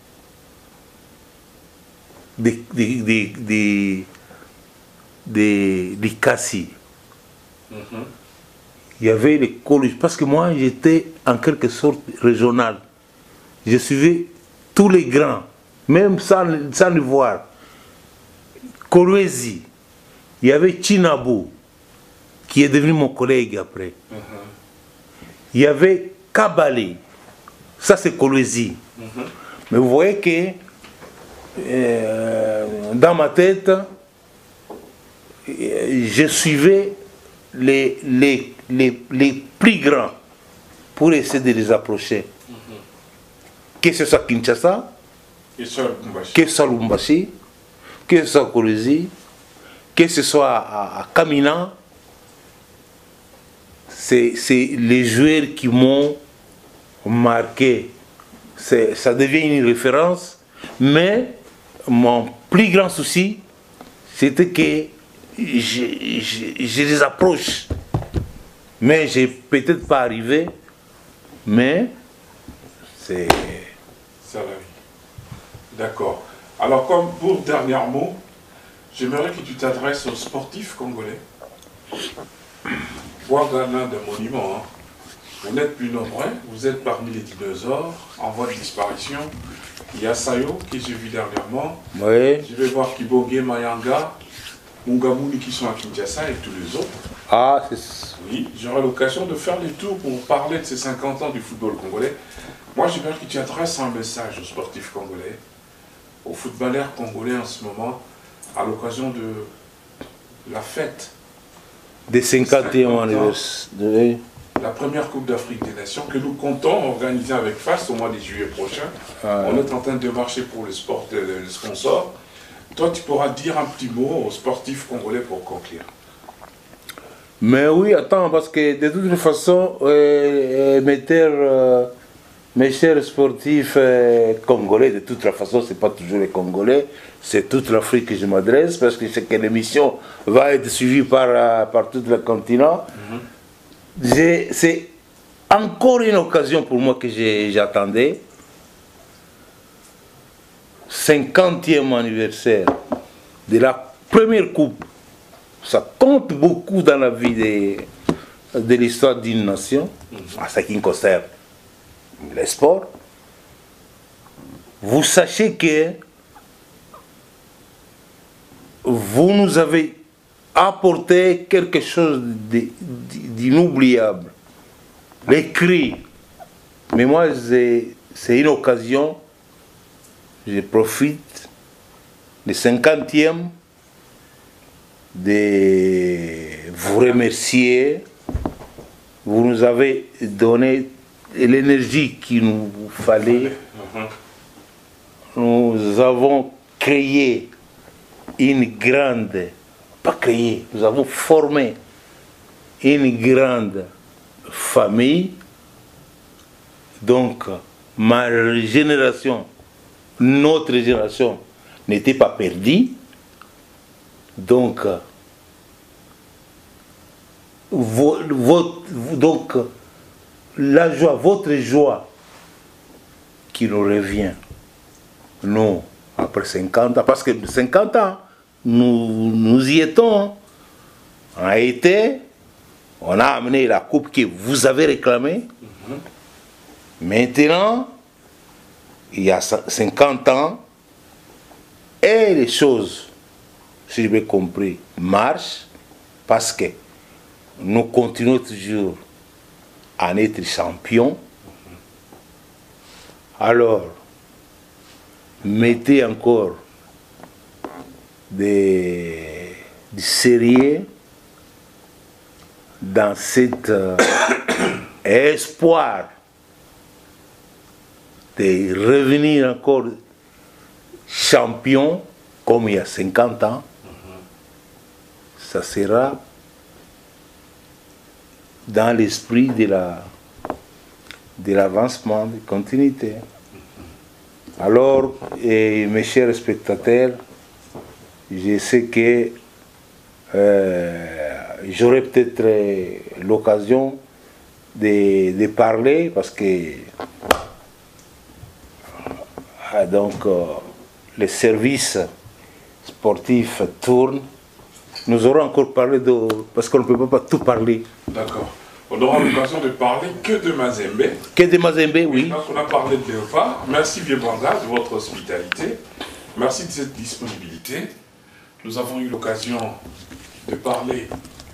Des des des des des, des Cassis. Mm-hmm. Il y avait les collèges parce que moi j'étais en quelque sorte régional. Je suivais tous les grands, même sans, sans le voir. Kolwezi, il y avait Chinabou qui est devenu mon collègue après. Mm-hmm. Il y avait Kabale, ça c'est Kolwezi. Mm-hmm. Mais vous voyez que euh, dans ma tête, je suivais les, les, les, les plus grands pour essayer de les approcher. Mm-hmm. Que ce soit Kinshasa, que ce soit Lumbashi, que ce soit Kolwezi, que ce soit à, à Kamina, c'est les joueurs qui m'ont marqué. Ça devient une référence, mais mon plus grand souci, c'était que je, je, je les approche. Mais je n'ai peut-être pas arrivé, mais c'est... C'est la vie. D'accord. Alors, comme pour dernier mot, j'aimerais que tu t'adresses aux sportifs congolais. Ouagana d'un monument, hein. Vous n'êtes plus nombreux, vous êtes parmi les dinosaures en voie de disparition. Il y a Sayo qui j'ai vu dernièrement. Oui. Je vais voir Kibonge, Mayanga, Mungamuni qui sont à Kinshasa et tous les autres. Ah, c'est... Oui, j'aurai l'occasion de faire les tours pour parler de ces cinquante ans du football congolais. Moi, j'aimerais que tu adresses un message aux sportifs congolais, aux footballeurs congolais en ce moment, à l'occasion de la fête des cinquantième anniversaire. La première Coupe d'Afrique des Nations que nous comptons organiser avec F A S au mois de juillet prochain. Ah, on est en train de marcher pour le sport, le, le sponsor. Toi, tu pourras dire un petit mot aux sportifs congolais pour conclure. Mais oui, attends, parce que de toute façon, euh, mes, terres, euh, mes chers sportifs euh, congolais, de toute façon, ce n'est pas toujours les Congolais, c'est toute l'Afrique que je m'adresse, parce que c'est que l'émission va être suivie par, euh, par tout le continent. Mm-hmm. C'est encore une occasion pour moi que j'attendais. cinquantième anniversaire de la première coupe. Ça compte beaucoup dans la vie de, de l'histoire d'une nation, en ce qui concerne les sports. Vous sachez que vous nous avez apporté quelque chose d'inoubliable. Les cris. Mais moi, c'est une occasion, je profite, le cinquantième, de vous remercier. Vous nous avez donné l'énergie qu'il nous fallait. Nous avons créé une grande, pas créé, nous avons formé une grande famille. Donc, ma génération, notre génération n'était pas perdue. Donc, votre, donc, la joie, votre joie qui nous revient, nous, après cinquante ans, parce que cinquante ans, nous, nous y étions, on a été, on a amené la coupe que vous avez réclamée. Mm-hmm. Maintenant, il y a cinquante ans, et les choses, si j'ai bien compris, marchent, parce que nous continuons toujours à être champions. Alors, mettez encore des, des sérieux dans cet euh, espoir de revenir encore champion comme il y a cinquante ans. Ça sera dans l'esprit de la de l'avancement, de continuité. Alors, et mes chers spectateurs, je sais que euh, j'aurai peut-être euh, l'occasion de, de parler parce que euh, donc euh, les services sportifs tournent. Nous aurons encore parlé de... parce qu'on ne peut pas tout parler. D'accord. On aura l'occasion de parler que de Mazembe. Que de Mazembe, oui. Donc on a parlé de Léopard. Merci Vieux-Banga de votre hospitalité. Merci de cette disponibilité. Nous avons eu l'occasion de parler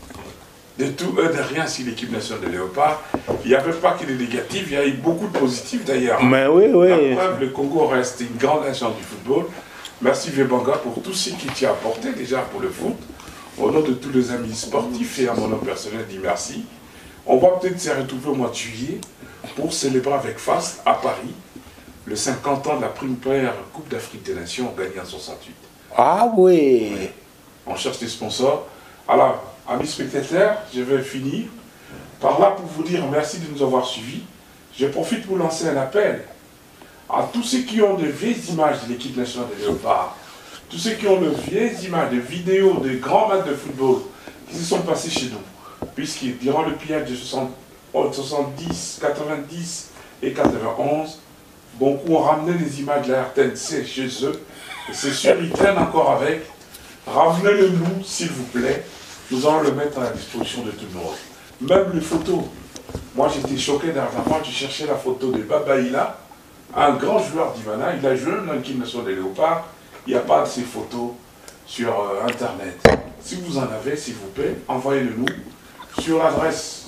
de tout et de rien sur l'équipe nationale de Léopard. Il n'y avait pas que des négatifs, il y a eu beaucoup de positifs d'ailleurs. Mais oui, oui. La preuve, le Congo reste une grande nation du football. Merci Vieux-Banga pour tout ce qu'il t'a apporté déjà pour le foot. Au nom de tous les amis sportifs et à mon nom personnel, je dis merci. On va peut-être se retrouver au mois de juillet pour célébrer avec F A S à Paris le cinquante ans de la première Coupe d'Afrique des Nations gagnée en soixante-huit. Ah oui. On cherche des sponsors. Alors, amis spectateurs, je vais finir par là pour vous dire merci de nous avoir suivis. Je profite pour lancer un appel à tous ceux qui ont de vieilles images de l'équipe nationale de Léopard, tous ceux qui ont de vieilles images, de vidéos, de grands matchs de football qui se sont passés chez nous, puisque durant le pillage de soixante-dix, quatre-vingt-dix et quatre-vingt-onze, beaucoup ont ramené les images de la R T N C chez eux, et c'est sûr, ils traînent encore avec. Ramenez-le nous, s'il vous plaît, nous allons le mettre à la disposition de tout le monde. Même les photos. Moi, j'étais choqué dernièrement, je cherchais la photo de Babaïla, un grand joueur d'Ivana, il a joué dans l'équipe nationale des Léopards. Il n'y a pas de ces photos sur euh, Internet. Si vous en avez, s'il vous plaît, envoyez-le nous sur l'adresse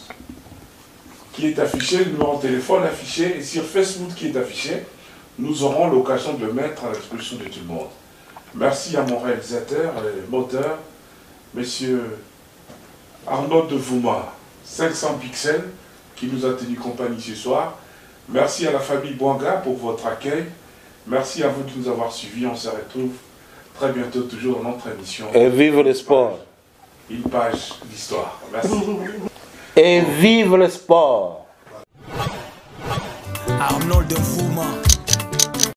qui est affichée, le numéro de téléphone affiché, et sur Facebook qui est affiché. Nous aurons l'occasion de le mettre à la disposition de tout le monde. Merci à mon réalisateur, et moteur, monsieur Arnaud de Vouma, cinq cents pixels, qui nous a tenu compagnie ce soir. Merci à la famille Bouanga pour votre accueil. Merci à vous de nous avoir suivis. On se retrouve très bientôt, toujours dans notre émission. Et vive le sport. Une page d'histoire. Merci. Et vive le sport. Arnold Nfouma.